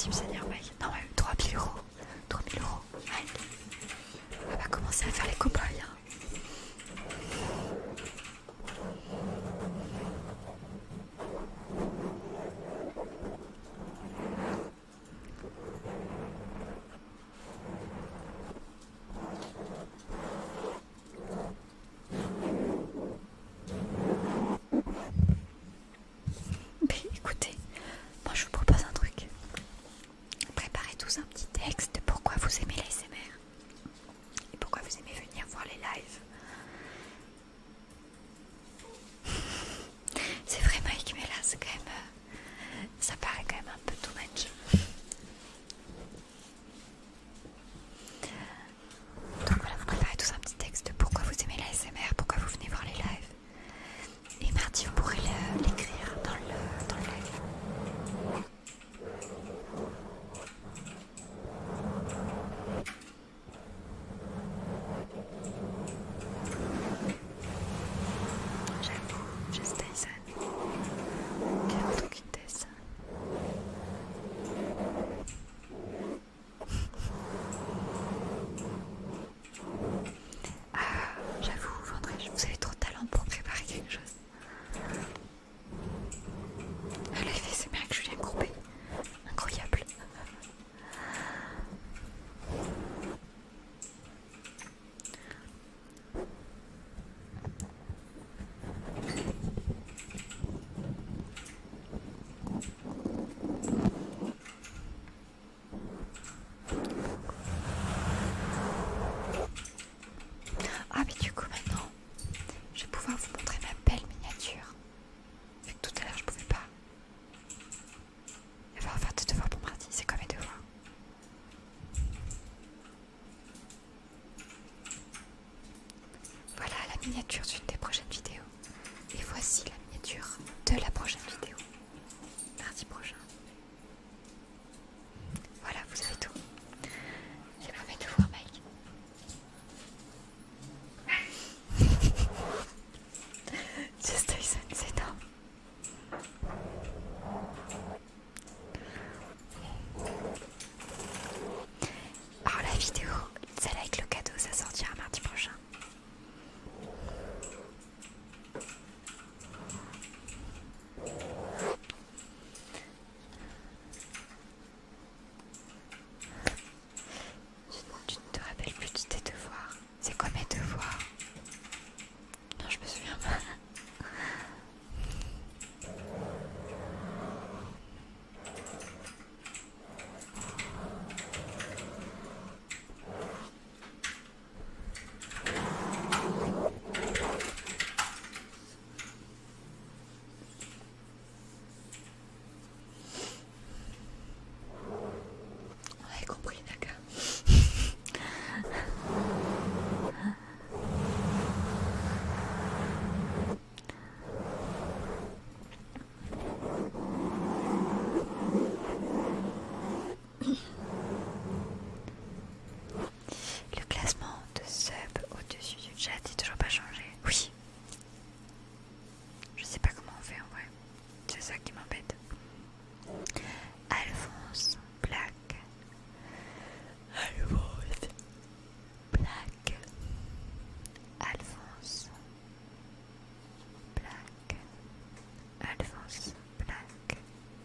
possible, Seigneur Mike. Non, ouais, trois mille euros. trois mille euros. Mike. On va commencer à faire les copains. Hein. Mais écoutez, moi je vous propose un truc. Préparez tous un petit texte de pourquoi vous aimez l'A S M R et pourquoi vous aimez venir voir les lives. C'est vrai Mike, mais là c'est quand même... Euh, ça paraît quand même un peu too much. Donc voilà, vous préparez tous un petit texte de pourquoi vous aimez l'A S M R, pourquoi vous venez voir les lives. Et mardi vous pourrez l'écrire dans le, dans le live. J'avoue, Just Tyson. Quelle autre vitesse. Ah, j'avoue, Vendré, vous avez trop de talent pour préparer quelque chose. Ah, la fée, c'est bien que Julien Courbet. Incroyable. Ah mais du coup maintenant, je vais pouvoir vous montrer ma belle miniature. Vu que tout à l'heure je pouvais pas. Il va falloir faire des devoirs pour mardi, c'est comme mes devoirs. Voilà la miniature d'une des prochaines vidéos. Et voici la miniature de la prochaine vidéo. Mardi prochain. Voilà, vous avez tout. C'est pour mes devoirs, Mike. Just Tyson, c'est énorme. Alors la vidéo, celle avec le cadeau, ça sortira mardi prochain. Tu ne te rappelles plus de tes devoirs. C'est quoi mes devoirs? Non, je me souviens pas. On avait compris, d'accord. Le classement de sub au-dessus du chat est toujours pas changé. Oui. Je sais pas comment on fait en vrai. C'est ça qui m'embête. Alphonse Black. Alphonse Black. Alphonse Black. Alphonse Black.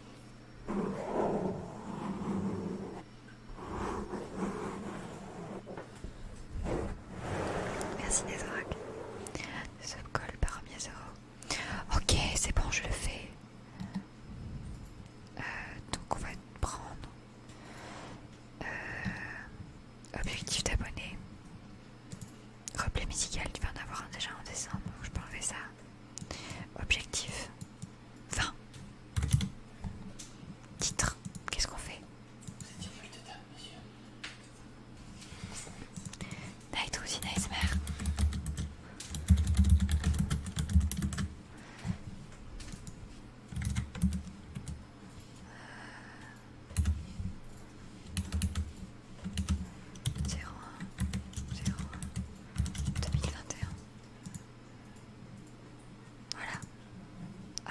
Merci Nezrak. Subcall par premier zéro. Ok, c'est bon, je le fais. Euh, donc on va prendre euh, objectif d'abonnés. Replay musical, tu vas en avoir un déjà en décembre, donc je peux enlever ça. Objectif vingt. Titre, qu'est-ce qu'on fait? Night aussi, nice mère. zéro un, zéro un, deux mille vingt et un. Voilà.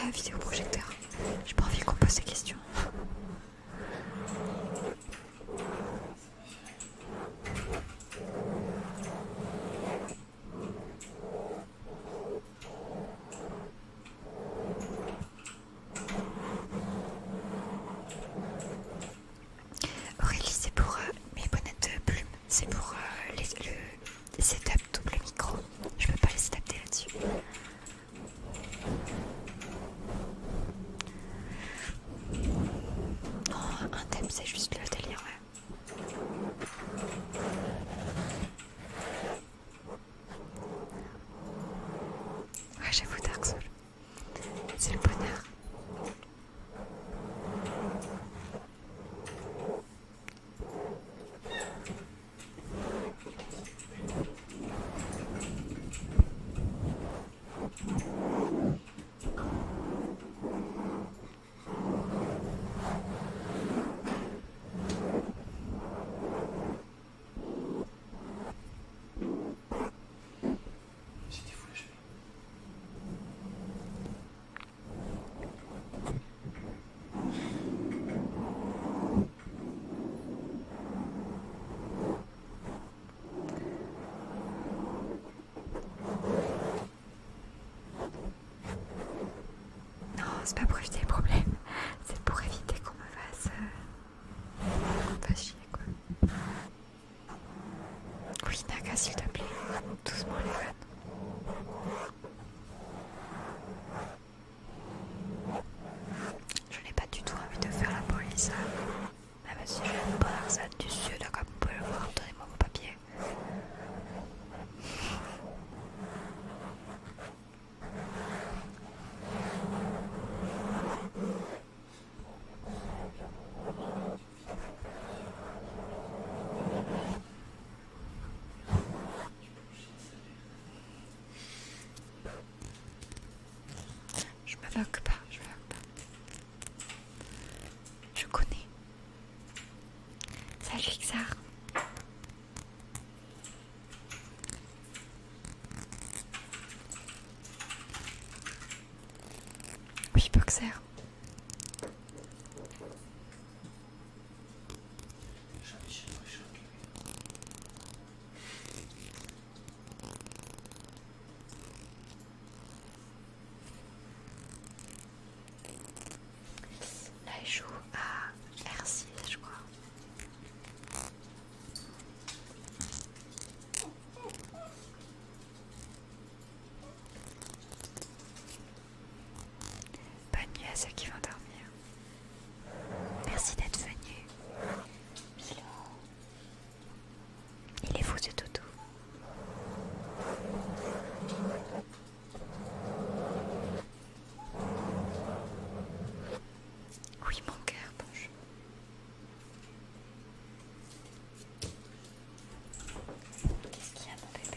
la vidéoprojecteur. J'ai pas envie qu'on pose des questions. Aurélie, c'est pour euh, mes bonnettes de plumes, c'est pour euh, les, le setup double micro. Je peux pas les adapter là-dessus. Non, un thème, c'est juste le délire, ouais. Ouais, j'avoue, Dark Souls, c'est le bonheur. C'est pas pour éviter le problème, c'est pour éviter qu'on me fasse, euh, qu'on me fasse chier, quoi. Oui, Naga, s'il te plaît, doucement les vannes. Je n'ai pas du tout envie de faire la police, même si je suis une bonne personne du sud, comme vous pouvez le voir, donnez-moi vos papiers. Je me moque pas, je me moque pas. Je connais. Salut Xar. Oui, Boxer. Là, il joue à R six, je crois. Bonne nuit à ceux qui vont dormir. Merci d'être venus. Il est fou ce toutou. Oui, mon cœur, bonjour. Qu'est-ce qu'il y a, mon bébé?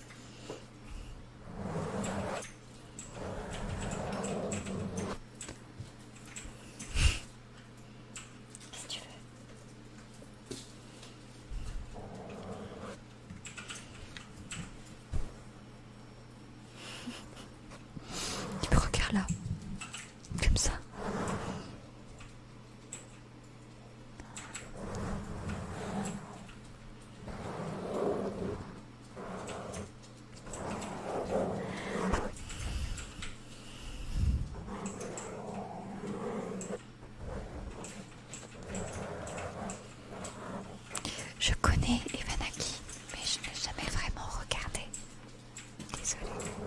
Qu'est-ce que tu veux? Tu me regardes là, comme ça. Je connais Evanaki, mais je n'ai jamais vraiment regardé. Désolée.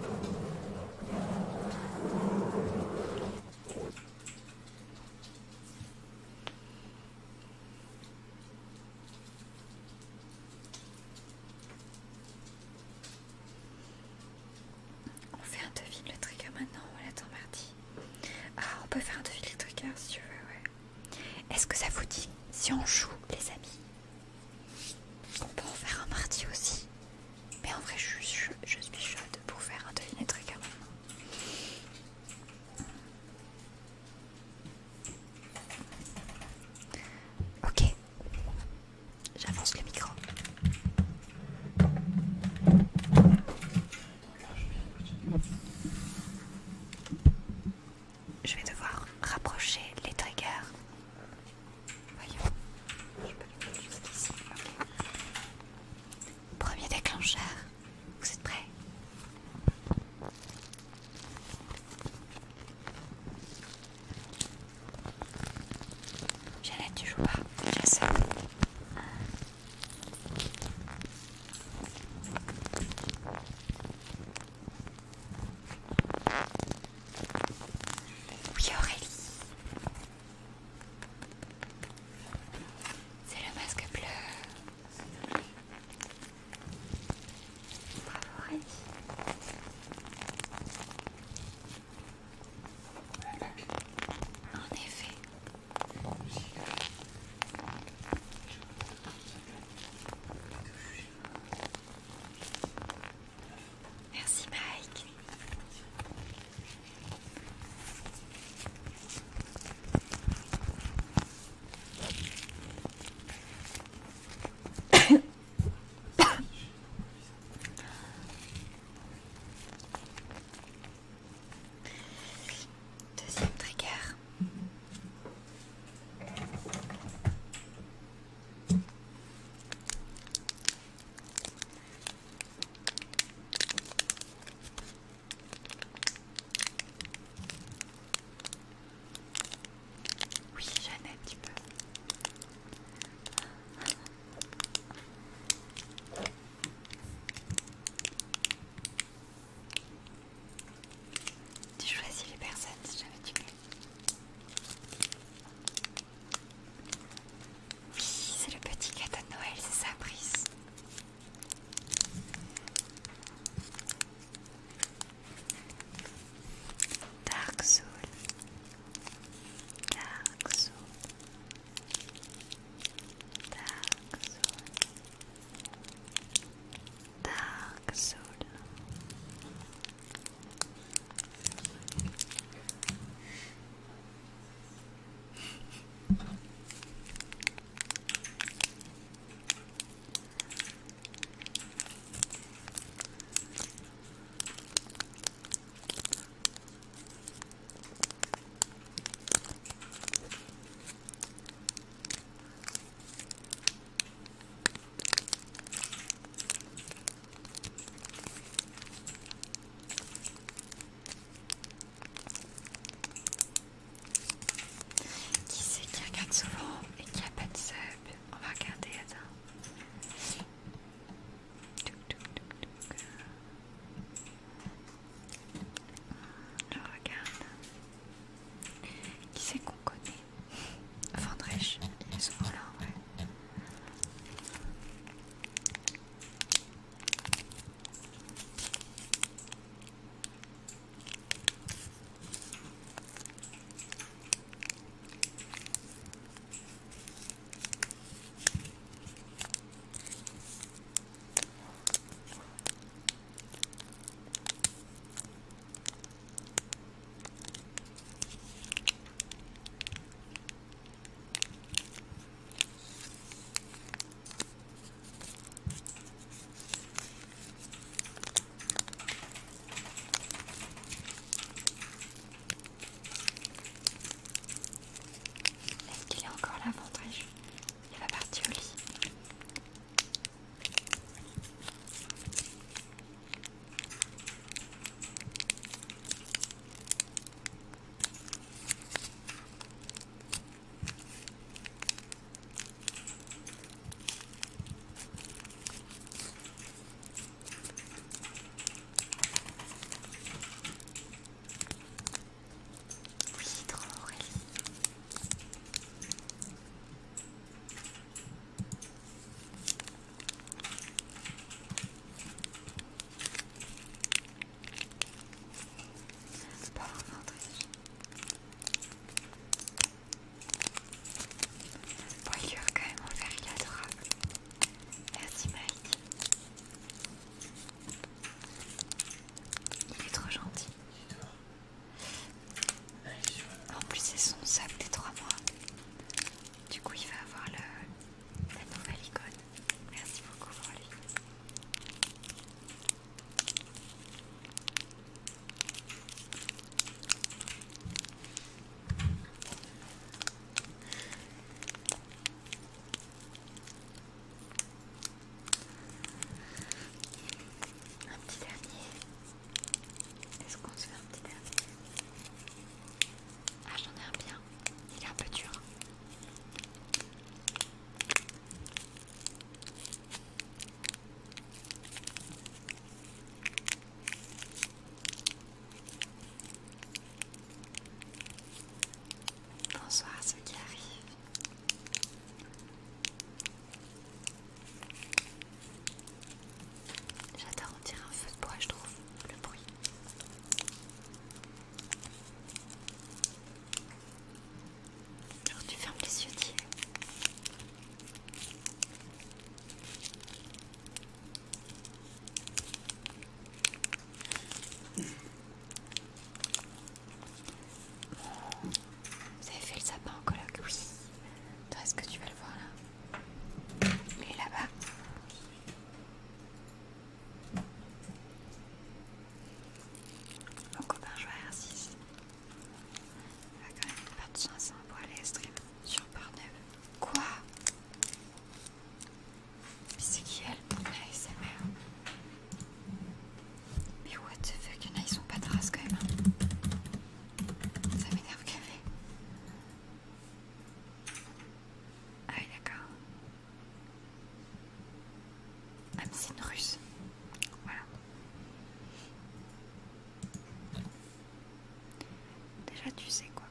On fait un devis le trigger maintenant, on attend mardi. Ah, on peut faire un devis le trigger si tu veux, ouais. Est-ce que ça vous dit si on joue, les amis? On peut en faire un mardi aussi. Mais en vrai, je, je, je suis chaude pour faire un devis le trigger maintenant. Ok. J'avance le micro. rapprocher les triggers. Voyons, je peux les mettre jusqu'ici. Okay. Premier déclencheur, vous êtes prêts? Jeannette, tu joues pas, déjà seule. Oui, Aurélie. C'est le masque bleu. Bravo, Aurélie. En effet. Merci Mike. Deuxième trigger. Oui, Jeannette, tu peux. Tu choisis les personnes si jamais tu veux. Oui, c'est le petit gâteau de Noël, c'est ça, Brice. Dark Soul. Dark Soul. Dark Soul. Dark Soul. Qui c'est qui regarde souvent et qui a pas de sub? On va regarder, attends. Touc, touc, touc, touc. Je regarde. Qui c'est qu'on connaît? Vendrèche, il est souvent là, ouais. là tu sais quoi.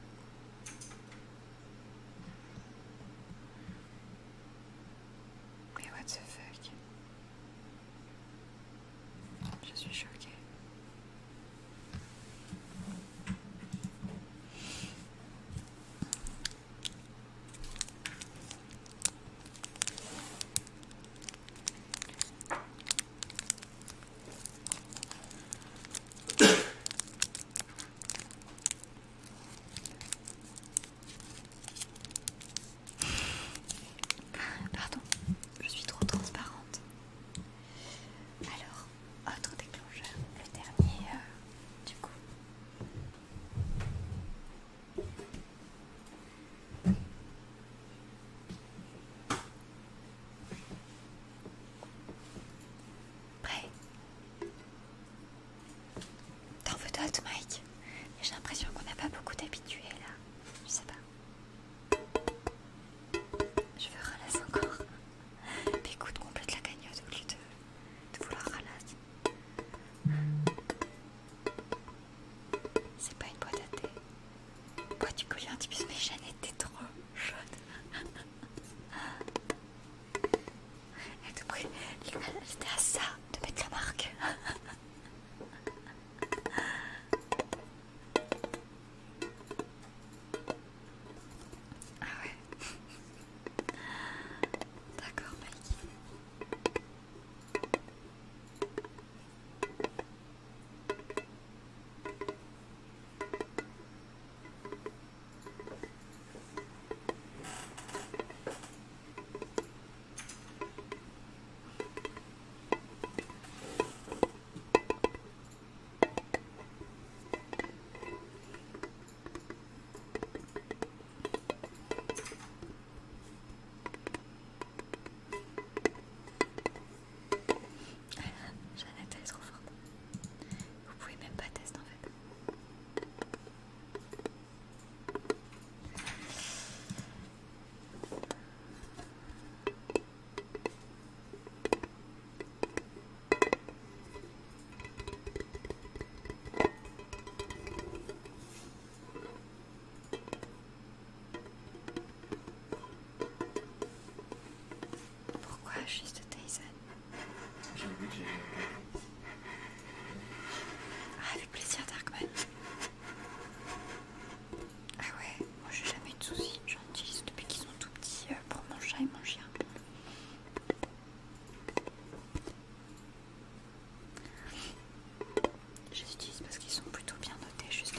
Mais what the fuck. Je suis choquée. Pardon, je suis trop transparente. Alors, autre déclencheur, le dernier, euh, du coup. Prêt? T'en veux d'autres, Mike? J'ai l'impression qu'on n'a pas beaucoup d'habitués là. Je sais pas. Je veux ralasse encore. Mais écoute, complète la cagnotte au lieu de, de vouloir ralasse. C'est pas une boîte à thé. Boîte du collier antibus, mais Jeannette, t'es trop chaude. Elle te prie, elle était à ça de mettre la marque. Ah ouais. D'accord, Mike. Jeannette, elle est trop forte. Vous pouvez même pas tester en fait. Pourquoi juste Tyson? J'ai vu que j'ai... Ah, avec plaisir, Darkman. Ah ouais, moi j'ai jamais eu de soucis. J'en utilise depuis qu'ils sont tout petits euh, pour mon chat et mon chien. Je les utilise parce qu'ils sont plutôt bien notés, justement.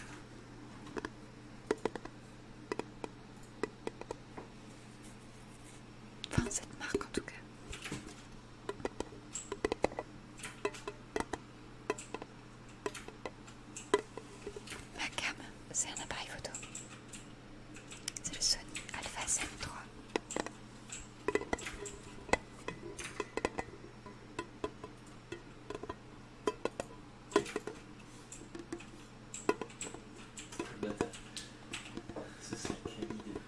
Enfin, cette marque en tout cas. Ma cam, c'est un appareil photo. C'est le Sony Alpha sept trois. Bâtard. C'est ça qui a l'idée.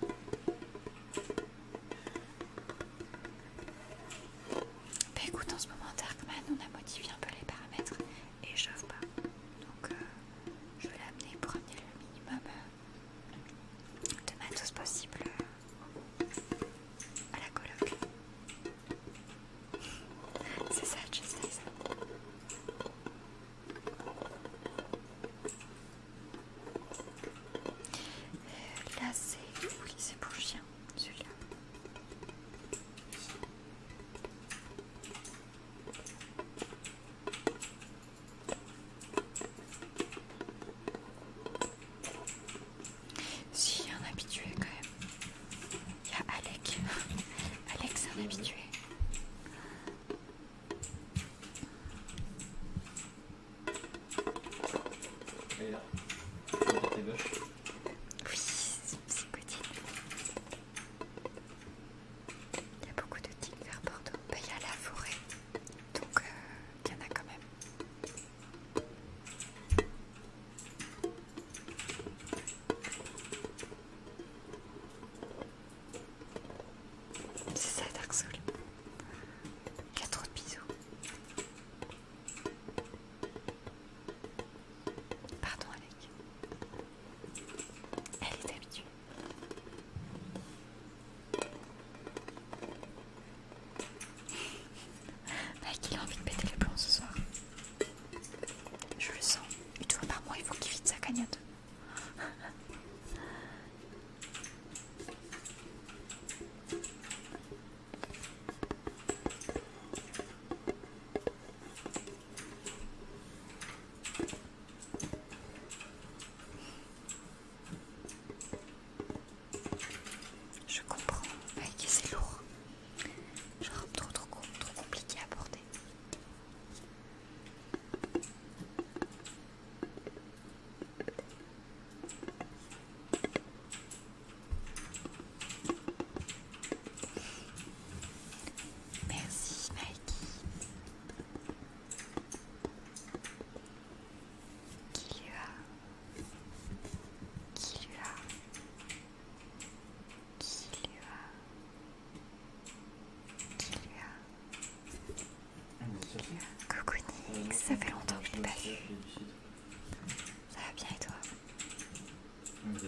Bah écoute, en ce moment, Darkman, on a modifié un peu les paramètres et il chauffe pas. Donc, euh, je vais l'amener pour amener le minimum euh, de matos possible euh, à la coloc. C'est ça, Just Tyson. Euh, là, c'est... Oui, c'est pour chien, celui-là. Si, un habitué quand même.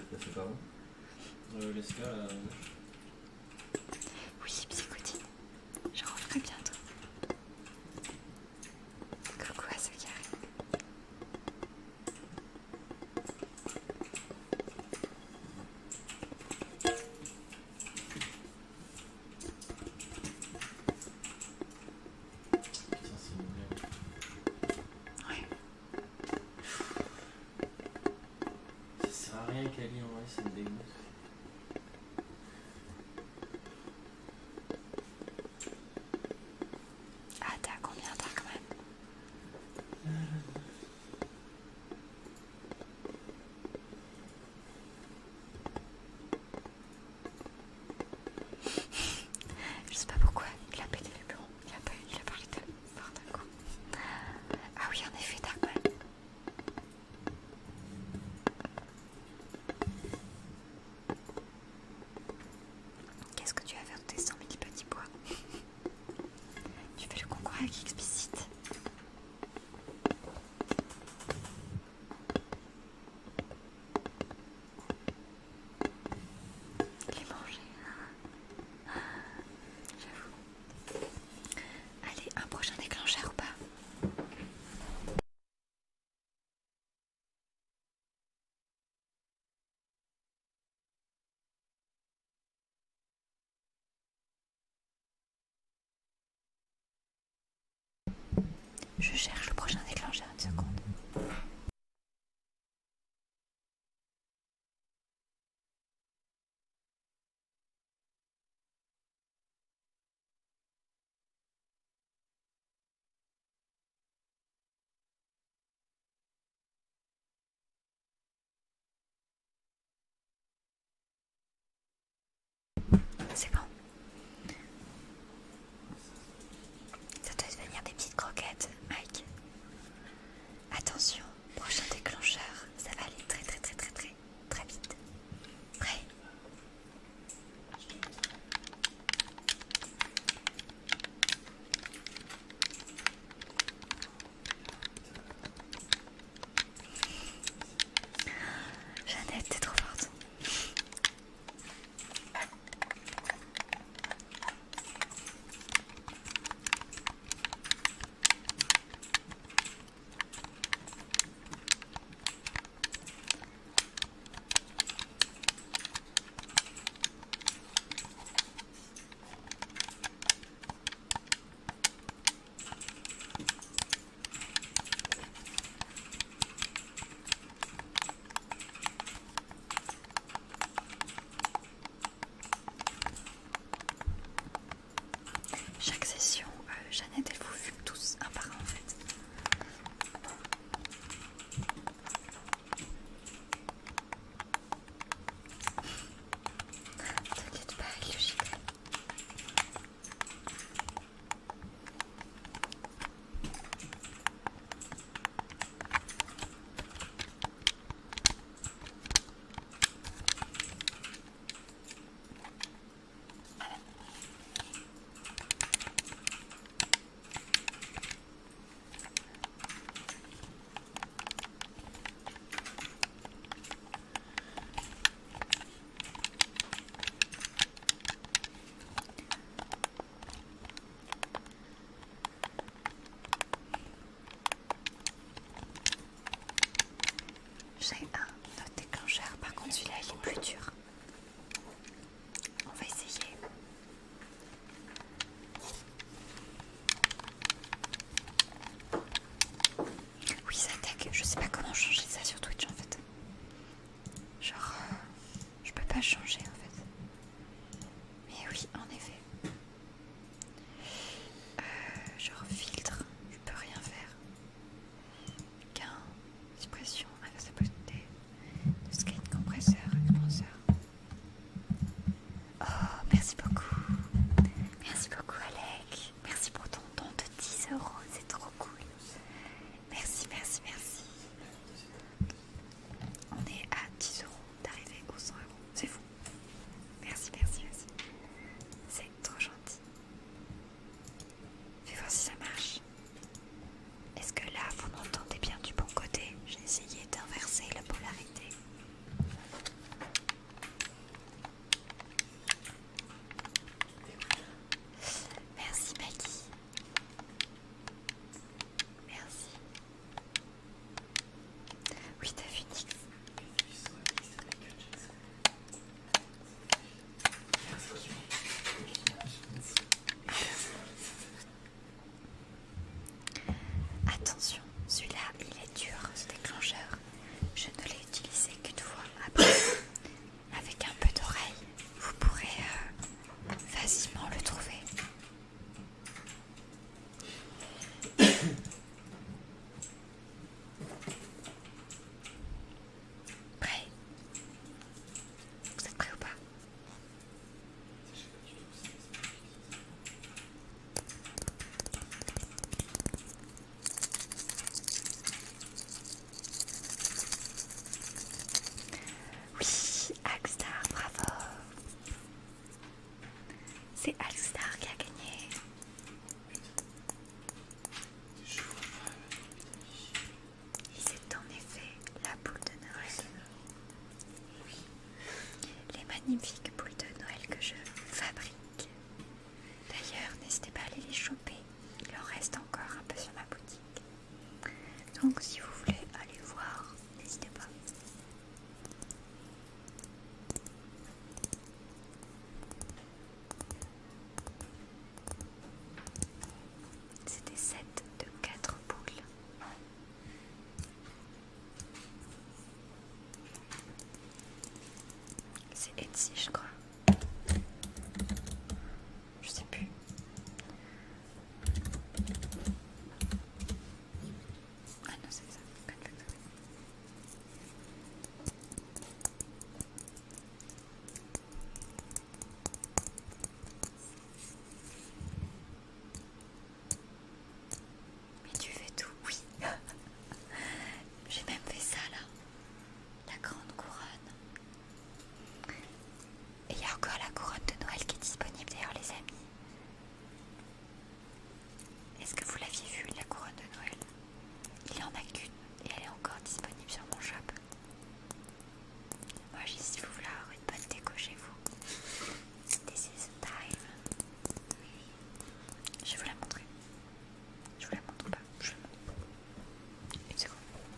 êtes passé par où? Euh, L'esca, là. Oui, psychotine. Je referai bientôt. Coucou à ceux qui arrivent. Tiens, c'est une blague. Ouais. Ça sert à rien qu'Ali en vrai, c'est une dégoûte. Ah, t'as combien t'as quand même? Je sais pas pourquoi il a pété les bureaux. Il a, pas, il a parlé de mort d'un coup. Ah oui, en effet, Darkman. Qu'est-ce que tu vas faire de tes cent mille petits pois? Tu fais le concours avec Explicite. Les manger. J'avoue. Allez, un prochain déclencheur ou pas? Je cherche le prochain déclencheur, une seconde. C'est bon. Ça doit devenir des petites croquettes, Mike. Attention, prochain déclencheur, ça va aller très très très très très très vite. Prêt? Jeannette, t'es trop forte. Chaque session, euh, Jeannette, elle vous fume tous un par un en fait. T'inquiète pas, elle le gicle. J'ai un autre déclencheur, par contre celui-là il est plus dur. On va essayer. Oui, ça tag, je sais pas comment changer ça sur Twitch en fait. Genre, euh, je peux pas changer en fait. Mais oui, en effet. Euh, genre filtre, je peux rien faire. Gain, suppression, inversibilité, de scan, compresseur, expanseur. Oh, merci beaucoup. Merci beaucoup, Alec. Merci pour ton don de dix euros, c'est trop cool. Merci, merci, merci. On est à dix euros d'arriver aux cent euros, c'est fou. magnifiques boules de Noël que je fabrique. D'ailleurs, n'hésitez pas à aller les choper. Il en reste encore un peu sur ma boutique. Donc si vous voulez aller voir, n'hésitez pas. C'est des sets de quatre boules. C'est Etsy, je crois. Je sais plus. Ah non, c'est ça. Mais tu fais tout, oui. J'ai même fait ça là. La grande couronne. Et il y a encore la couronne de Noël qui est disponible d'ailleurs, les amis. Est-ce que vous l'aviez vue, la couronne de Noël? Il n'y en a qu'une et elle est encore disponible sur mon shop. Moi, j'ai si vous voulez avoir une bonne déco chez vous. This is the time. Je vais vous la montrer. Je vous la montre pas. Je vous la montre. Une seconde.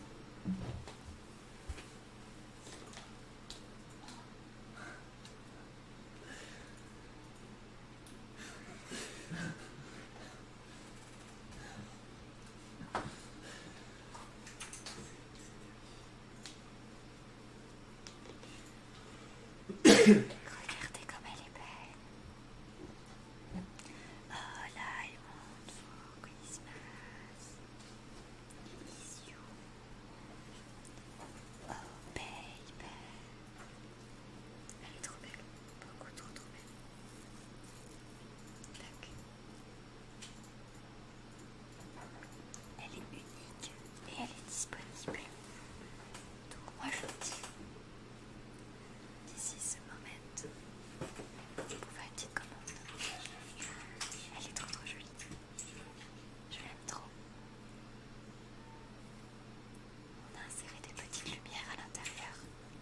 Regardez comme elle est belle. All I want for Christmas is you. Oh baby. Elle est trop belle. Beaucoup trop trop belle. Tac. Elle est unique et elle est disponible. Donc moi je le dis. D'ici ce moment, pour faire une petite commande. Elle est trop trop jolie. Je l'aime trop. On a inséré des petites lumières à l'intérieur.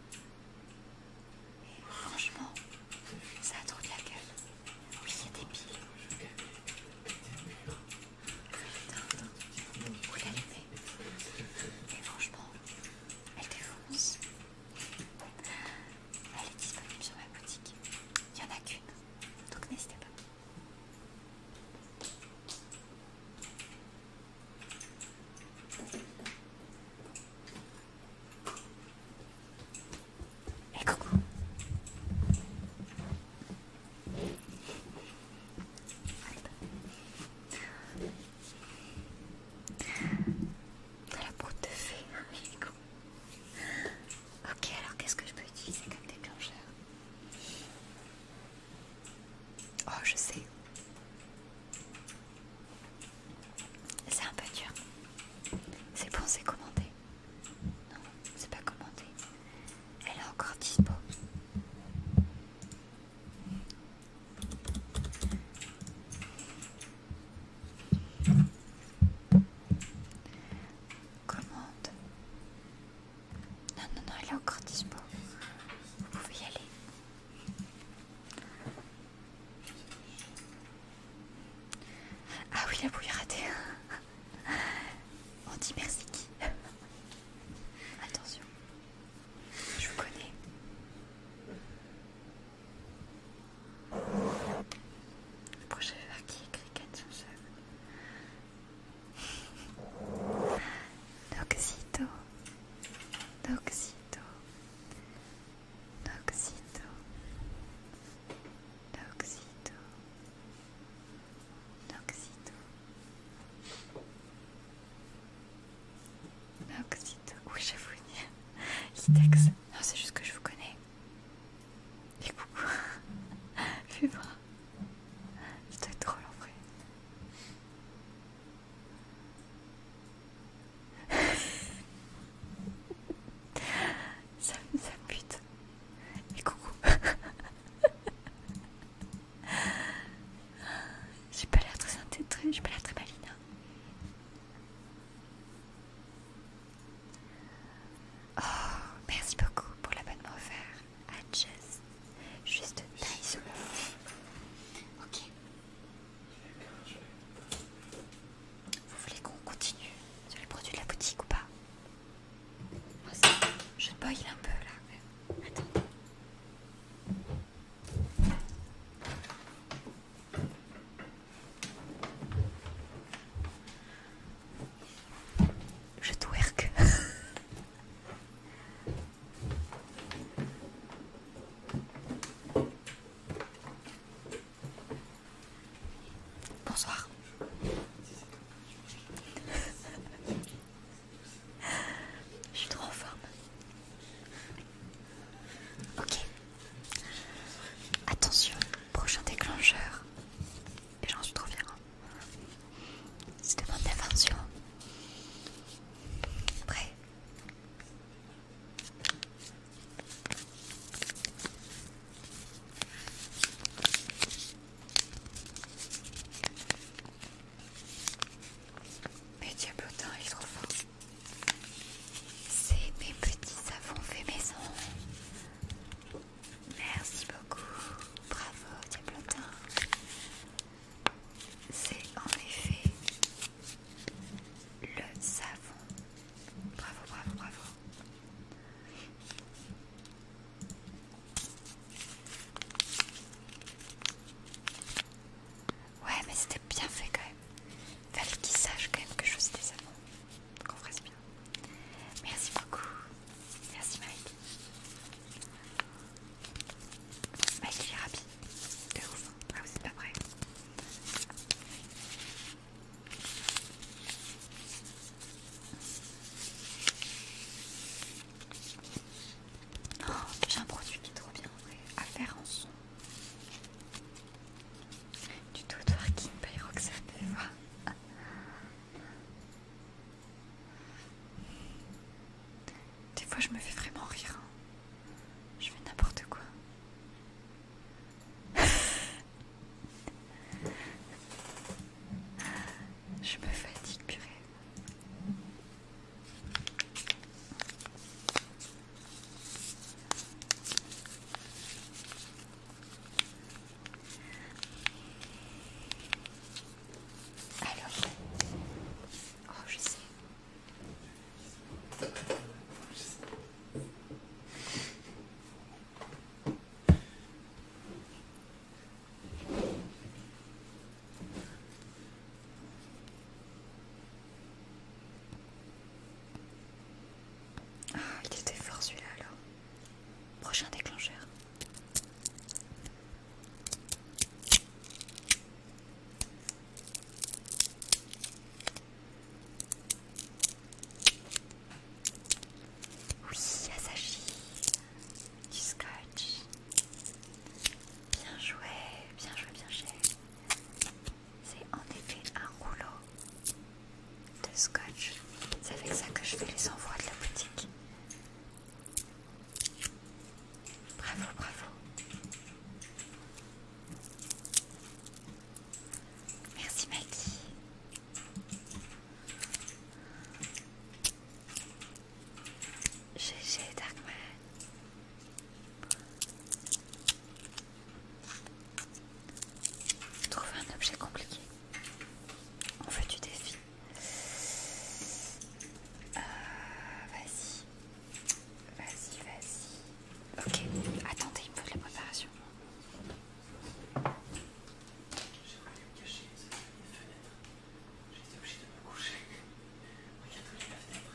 Et franchement, ça a trop de la gueule. Oui, il y a des piles. Vous l'allumez. Et franchement, elle défonce. Elle est disponible sur ma boutique. Il n'y en a qu'une, donc n'hésitez pas. Et coucou. La broute de fée. Ok, alors qu'est-ce que je peux utiliser comme déclencheur? Oh, je sais. C'est un peu dur. C'est bon, c'est commandé. Non, c'est pas commandé. Elle est encore dispo. Commande. Non, non, non, elle est encore dispo. Vous pouvez y aller. prochain déclencheur. Oui, il s'agit du scotch. Bien joué, bien joué, bien joué. C'est en effet un rouleau de scotch. C'est avec ça que je fais les envois de la boutique. Bravo, bravo. Merci Maggie. G G Darkman. Trouver un objet compliqué. On veut du défi. Euh, vas-y. Vas-y, vas-y. Ok, attendez, il me faut de la préparation. J'ai voulu me cacher sous les fenêtres. J'étais obligé de me coucher. Regarde la fenêtre.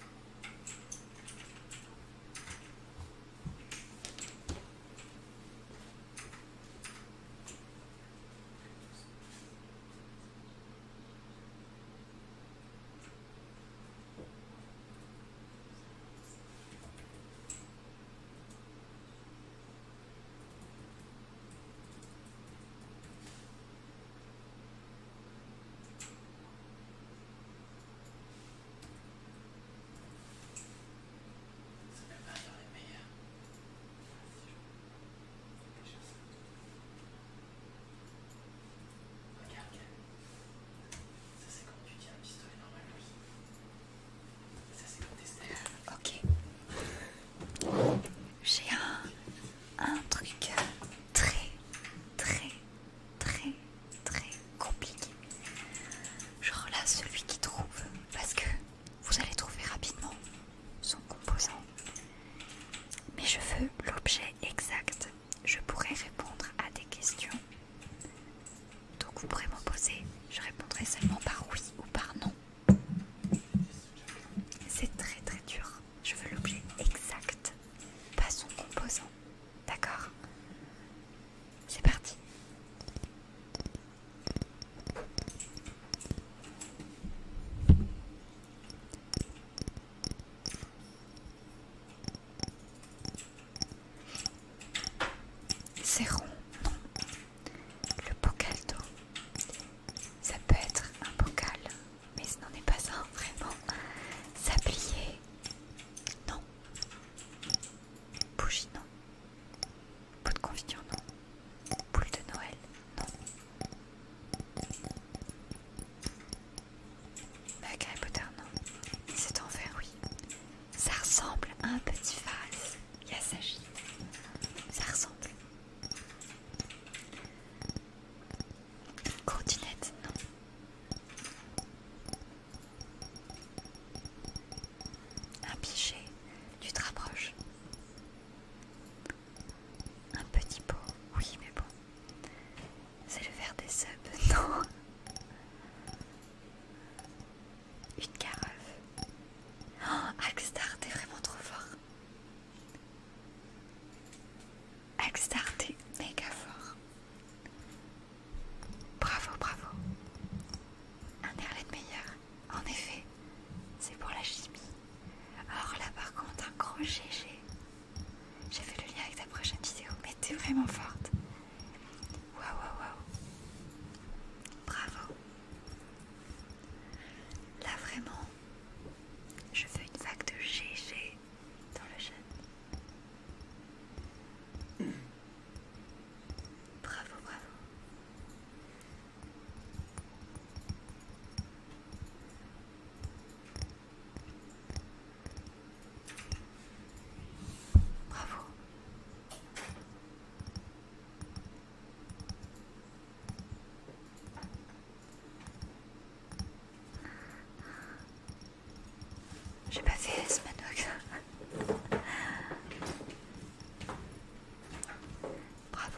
Ça peut pas dans les meilleurs. Regarde, ça c'est quand tu tiens un pistolet normalement. Ça c'est comme tester. Ok. J'ai un, un truc très, très, très, très compliqué. Genre là, celui qui trouve, parce que vous allez trouver rapidement son composant. Mais je veux l'objet exact. Je pourrais répondre à des questions. Donc vous pourrez m'en poser. Je répondrai seulement par oui ou par non. C'est très très dur. Je veux l'objet exact, pas son composant. D'accord? C'est parti. C'est rond, non. Le bocal d'eau. Ça peut être un bocal, mais ce n'en est pas un vraiment. Sablier. Non. Bougie, non. Pot de confiture, non. Boule de Noël, non. Bague Harry Potter, non. C'est en verre, oui. Ça ressemble à un petit vase. Il y a s'agit. Ça ressemble. Coordinette, non. Un pichet, tu te rapproches. Un petit pot, oui mais bon. C'est le verre des subs, non. Une carafe. Oh, Agstar, t'es vraiment trop fort. Agstar, t'es méga fort. Bravo, bravo. Un Erlen meilleur. En effet, c'est pour la chimie. Alors là, par contre, un gros G G. J'ai fait le lien avec ta prochaine vidéo, mais t'es vraiment forte. Waouh, waouh, waouh. Bravo. Là, vraiment, je veux une vague de G G dans le chat. Bravo, bravo. Bravo. J'ai pas fait S Manox. Bravo.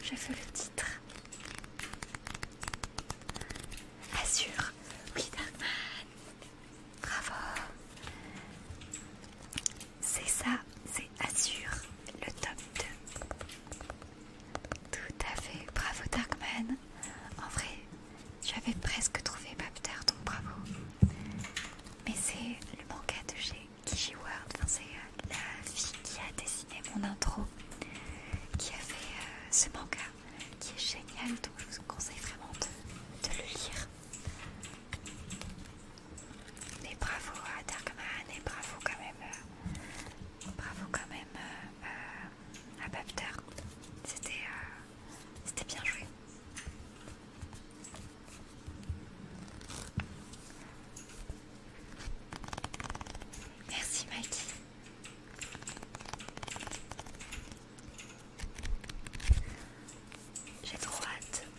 je veux le titre. Azure, oui Darkman, bravo. C'est ça, c'est Azure, le tome deux. Tout à fait, bravo Darkman. En vrai, tu avais presque trouvé Bapter, donc bravo. Mais c'est le manga de chez Kiji Ward, enfin, c'est euh, la fille qui a dessiné mon intro, qui a fait euh, ce manga, qui est génial, donc je vous conseille vraiment de, de le lire. Et bravo à Darkman, et bravo quand même, euh, bravo quand même euh, euh, à Bapter. C'était euh, c'était bien joué. Merci Mikey. J'ai trop hâte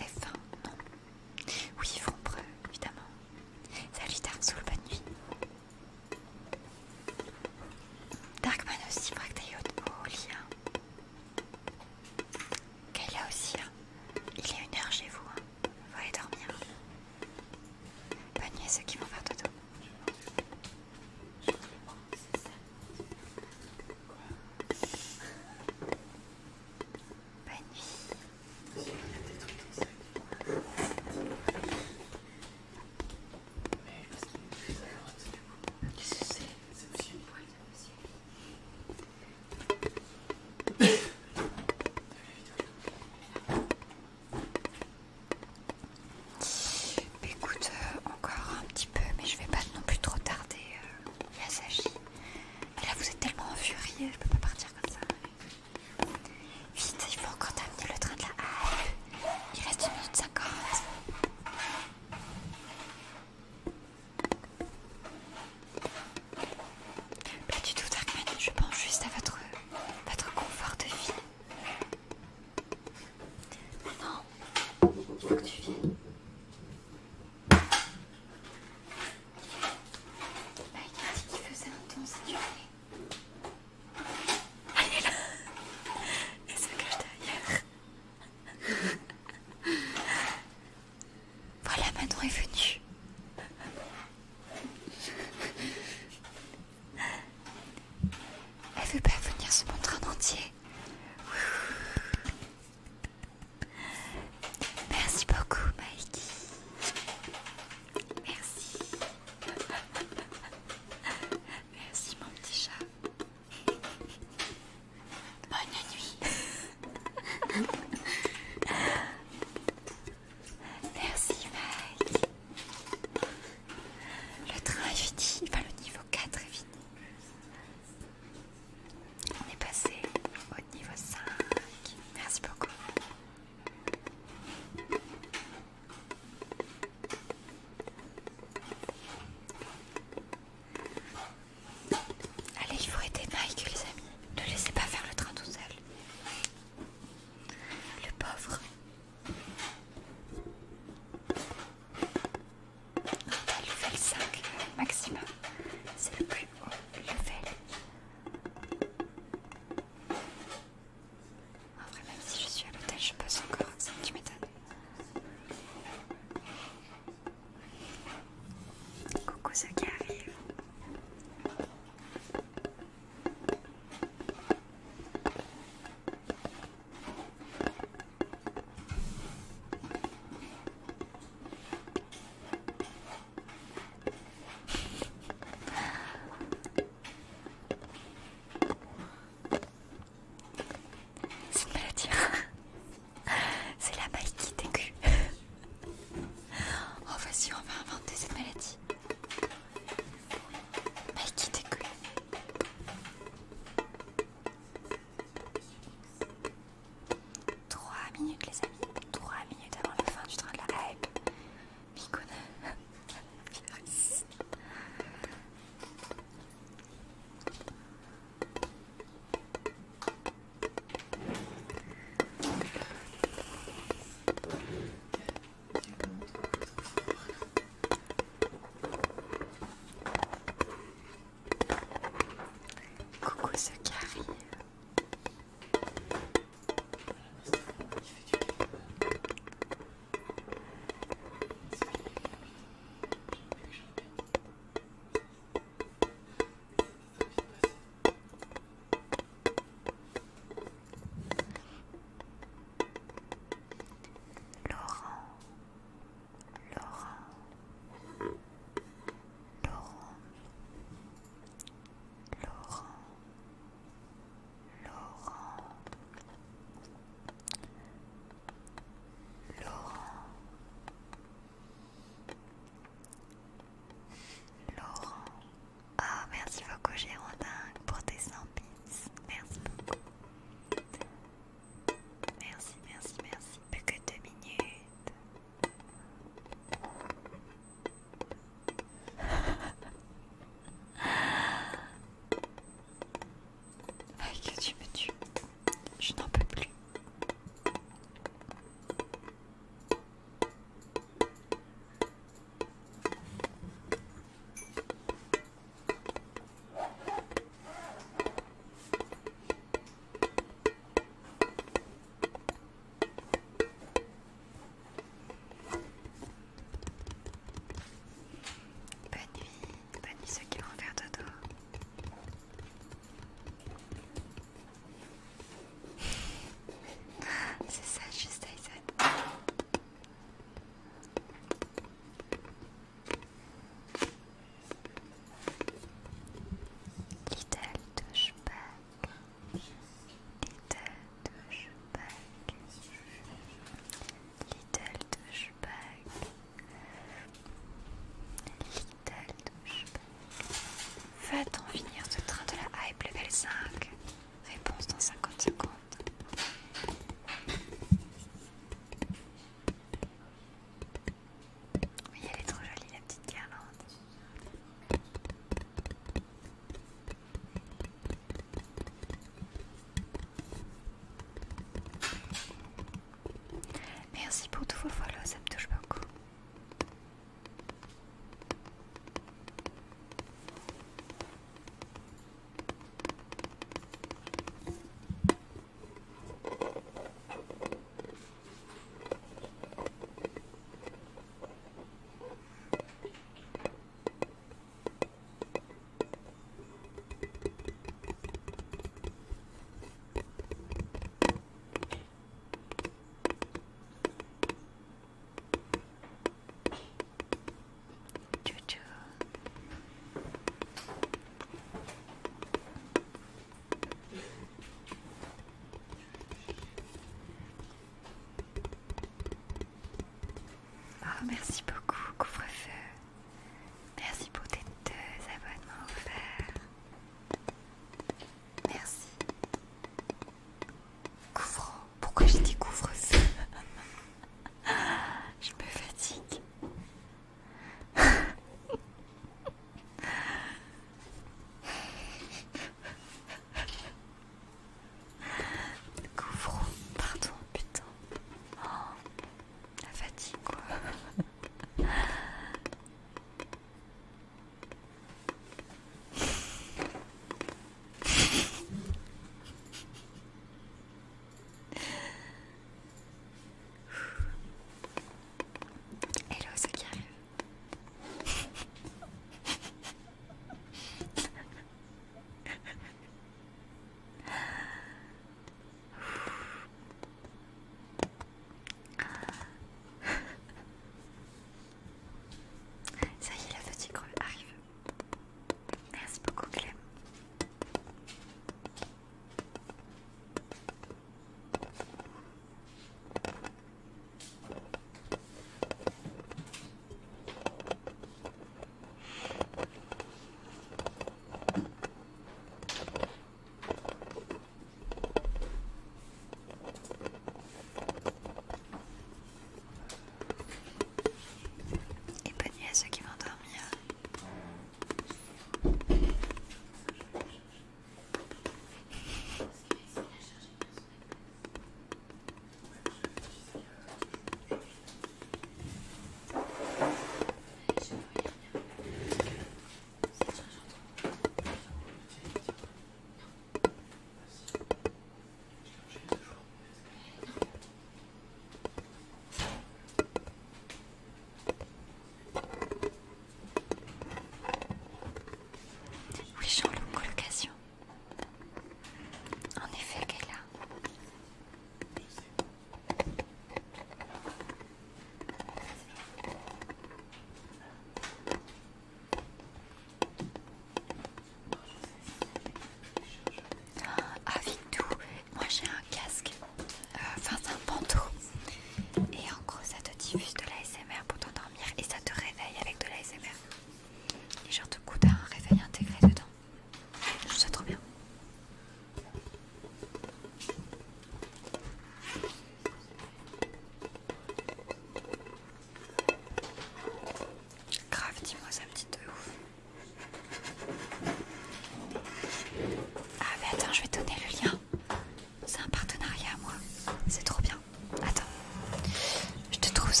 c'est trop bien. Attends, je te trouve ça.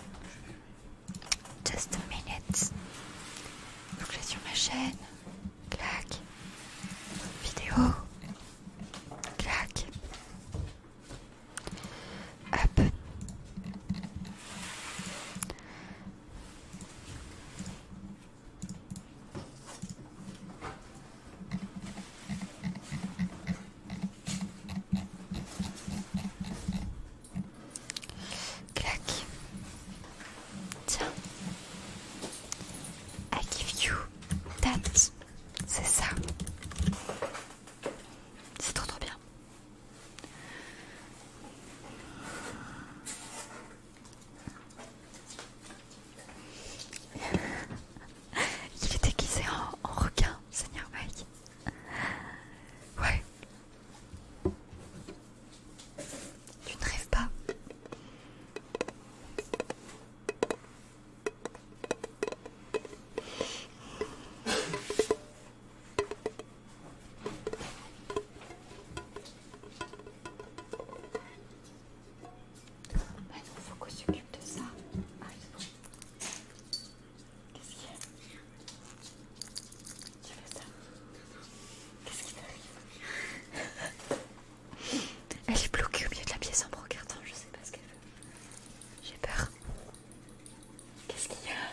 Just a minute. Faut que j'aille sur ma chaîne. Clac. Vidéo. Clac. Hop. Clac. Tiens. I give you that. C'est ça. C'est trop trop bien. Il est déguisé en, en requin, Seigneur Mike. Ouais. Tu ne rêves pas? Maintenant, il faut qu'on s'occupe de ça. Ah, c'est bon. Qu'est-ce qu'il y a? Tu fais ça? Qu'est-ce qui t'arrive? Elle est bloquée au milieu de la pièce en me regardant, je sais pas ce qu'elle veut. J'ai peur. Qu'est-ce qu'il y a?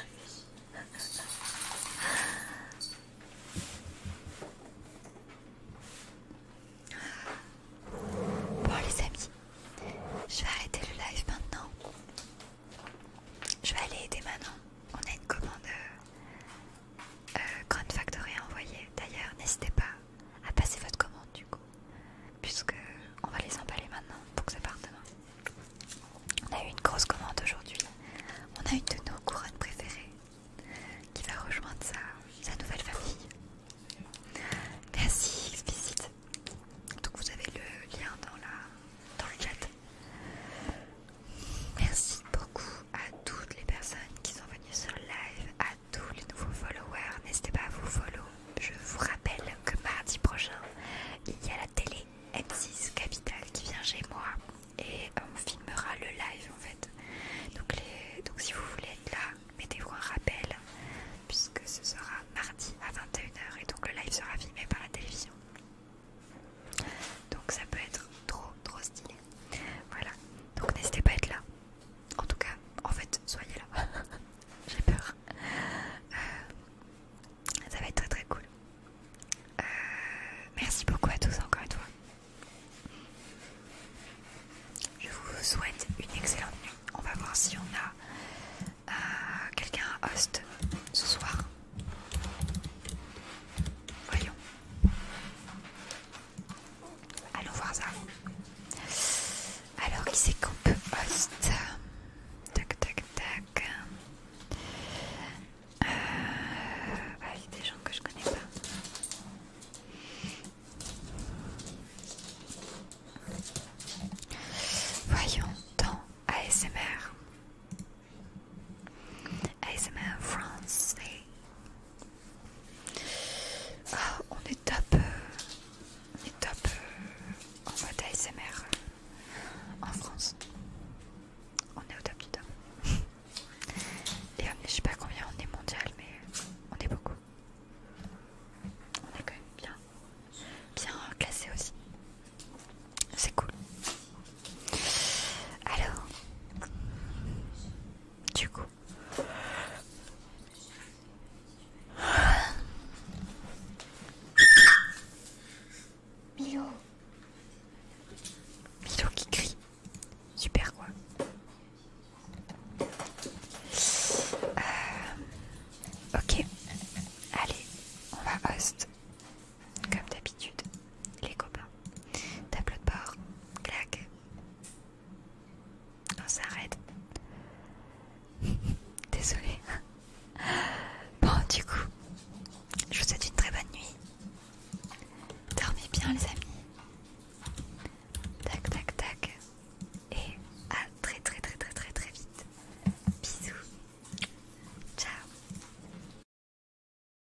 Bon les amis, je vais arrêter le live maintenant. Je vais aller aider Manon. On a une commande euh, Grand Factory à envoyer. D'ailleurs, n'hésitez pas à passer votre commande du coup, puisque on va les emballer maintenant pour que ça parte demain. On a eu une grosse commande aujourd'hui. On a une de nos couronnes préférées qui va rejoindre sa, sa nouvelle famille. Merci Explicite. Donc vous avez le lien dans, la, dans le chat. Merci beaucoup à toutes les personnes qui sont venues sur le live, à tous les nouveaux followers. N'hésitez pas à vous follow. Je vous rappelle que mardi prochain, il y a la télé M six Capital qui vient chez moi et on filmera le live en fait. Donc, les... Donc si vous voulez être là, mettez-vous un rappel puisque ce sera mardi à vingt et une heures et donc le live sera filmé par la télévision. Donc ça peut être trop trop stylé. Voilà, donc n'hésitez pas à être là. En tout cas, en fait, soyez là. J'ai peur. Euh, ça va être très très cool. Euh, merci beaucoup à tous encore une fois. Je vous souhaite une excellente nuit. On va voir si on a euh, quelqu'un à host ce soir. Voyons. Allons voir ça. Alors, qui c'est qu'on peut host? Tac, tac, tac. Euh, bah, il y a des gens que je connais pas. Voyons dans A S M R. A S M R France. Ah, on est top. euh, On est top euh, en mode A S M R euh, en France. On est au top du top. Et on est, je sais pas combien on est mondial, mais on est beaucoup. On est quand même bien, bien classé aussi. C'est cool. Alors, du coup, Milo, Milo qui crie, super quoi. Euh, ok, allez, on va host.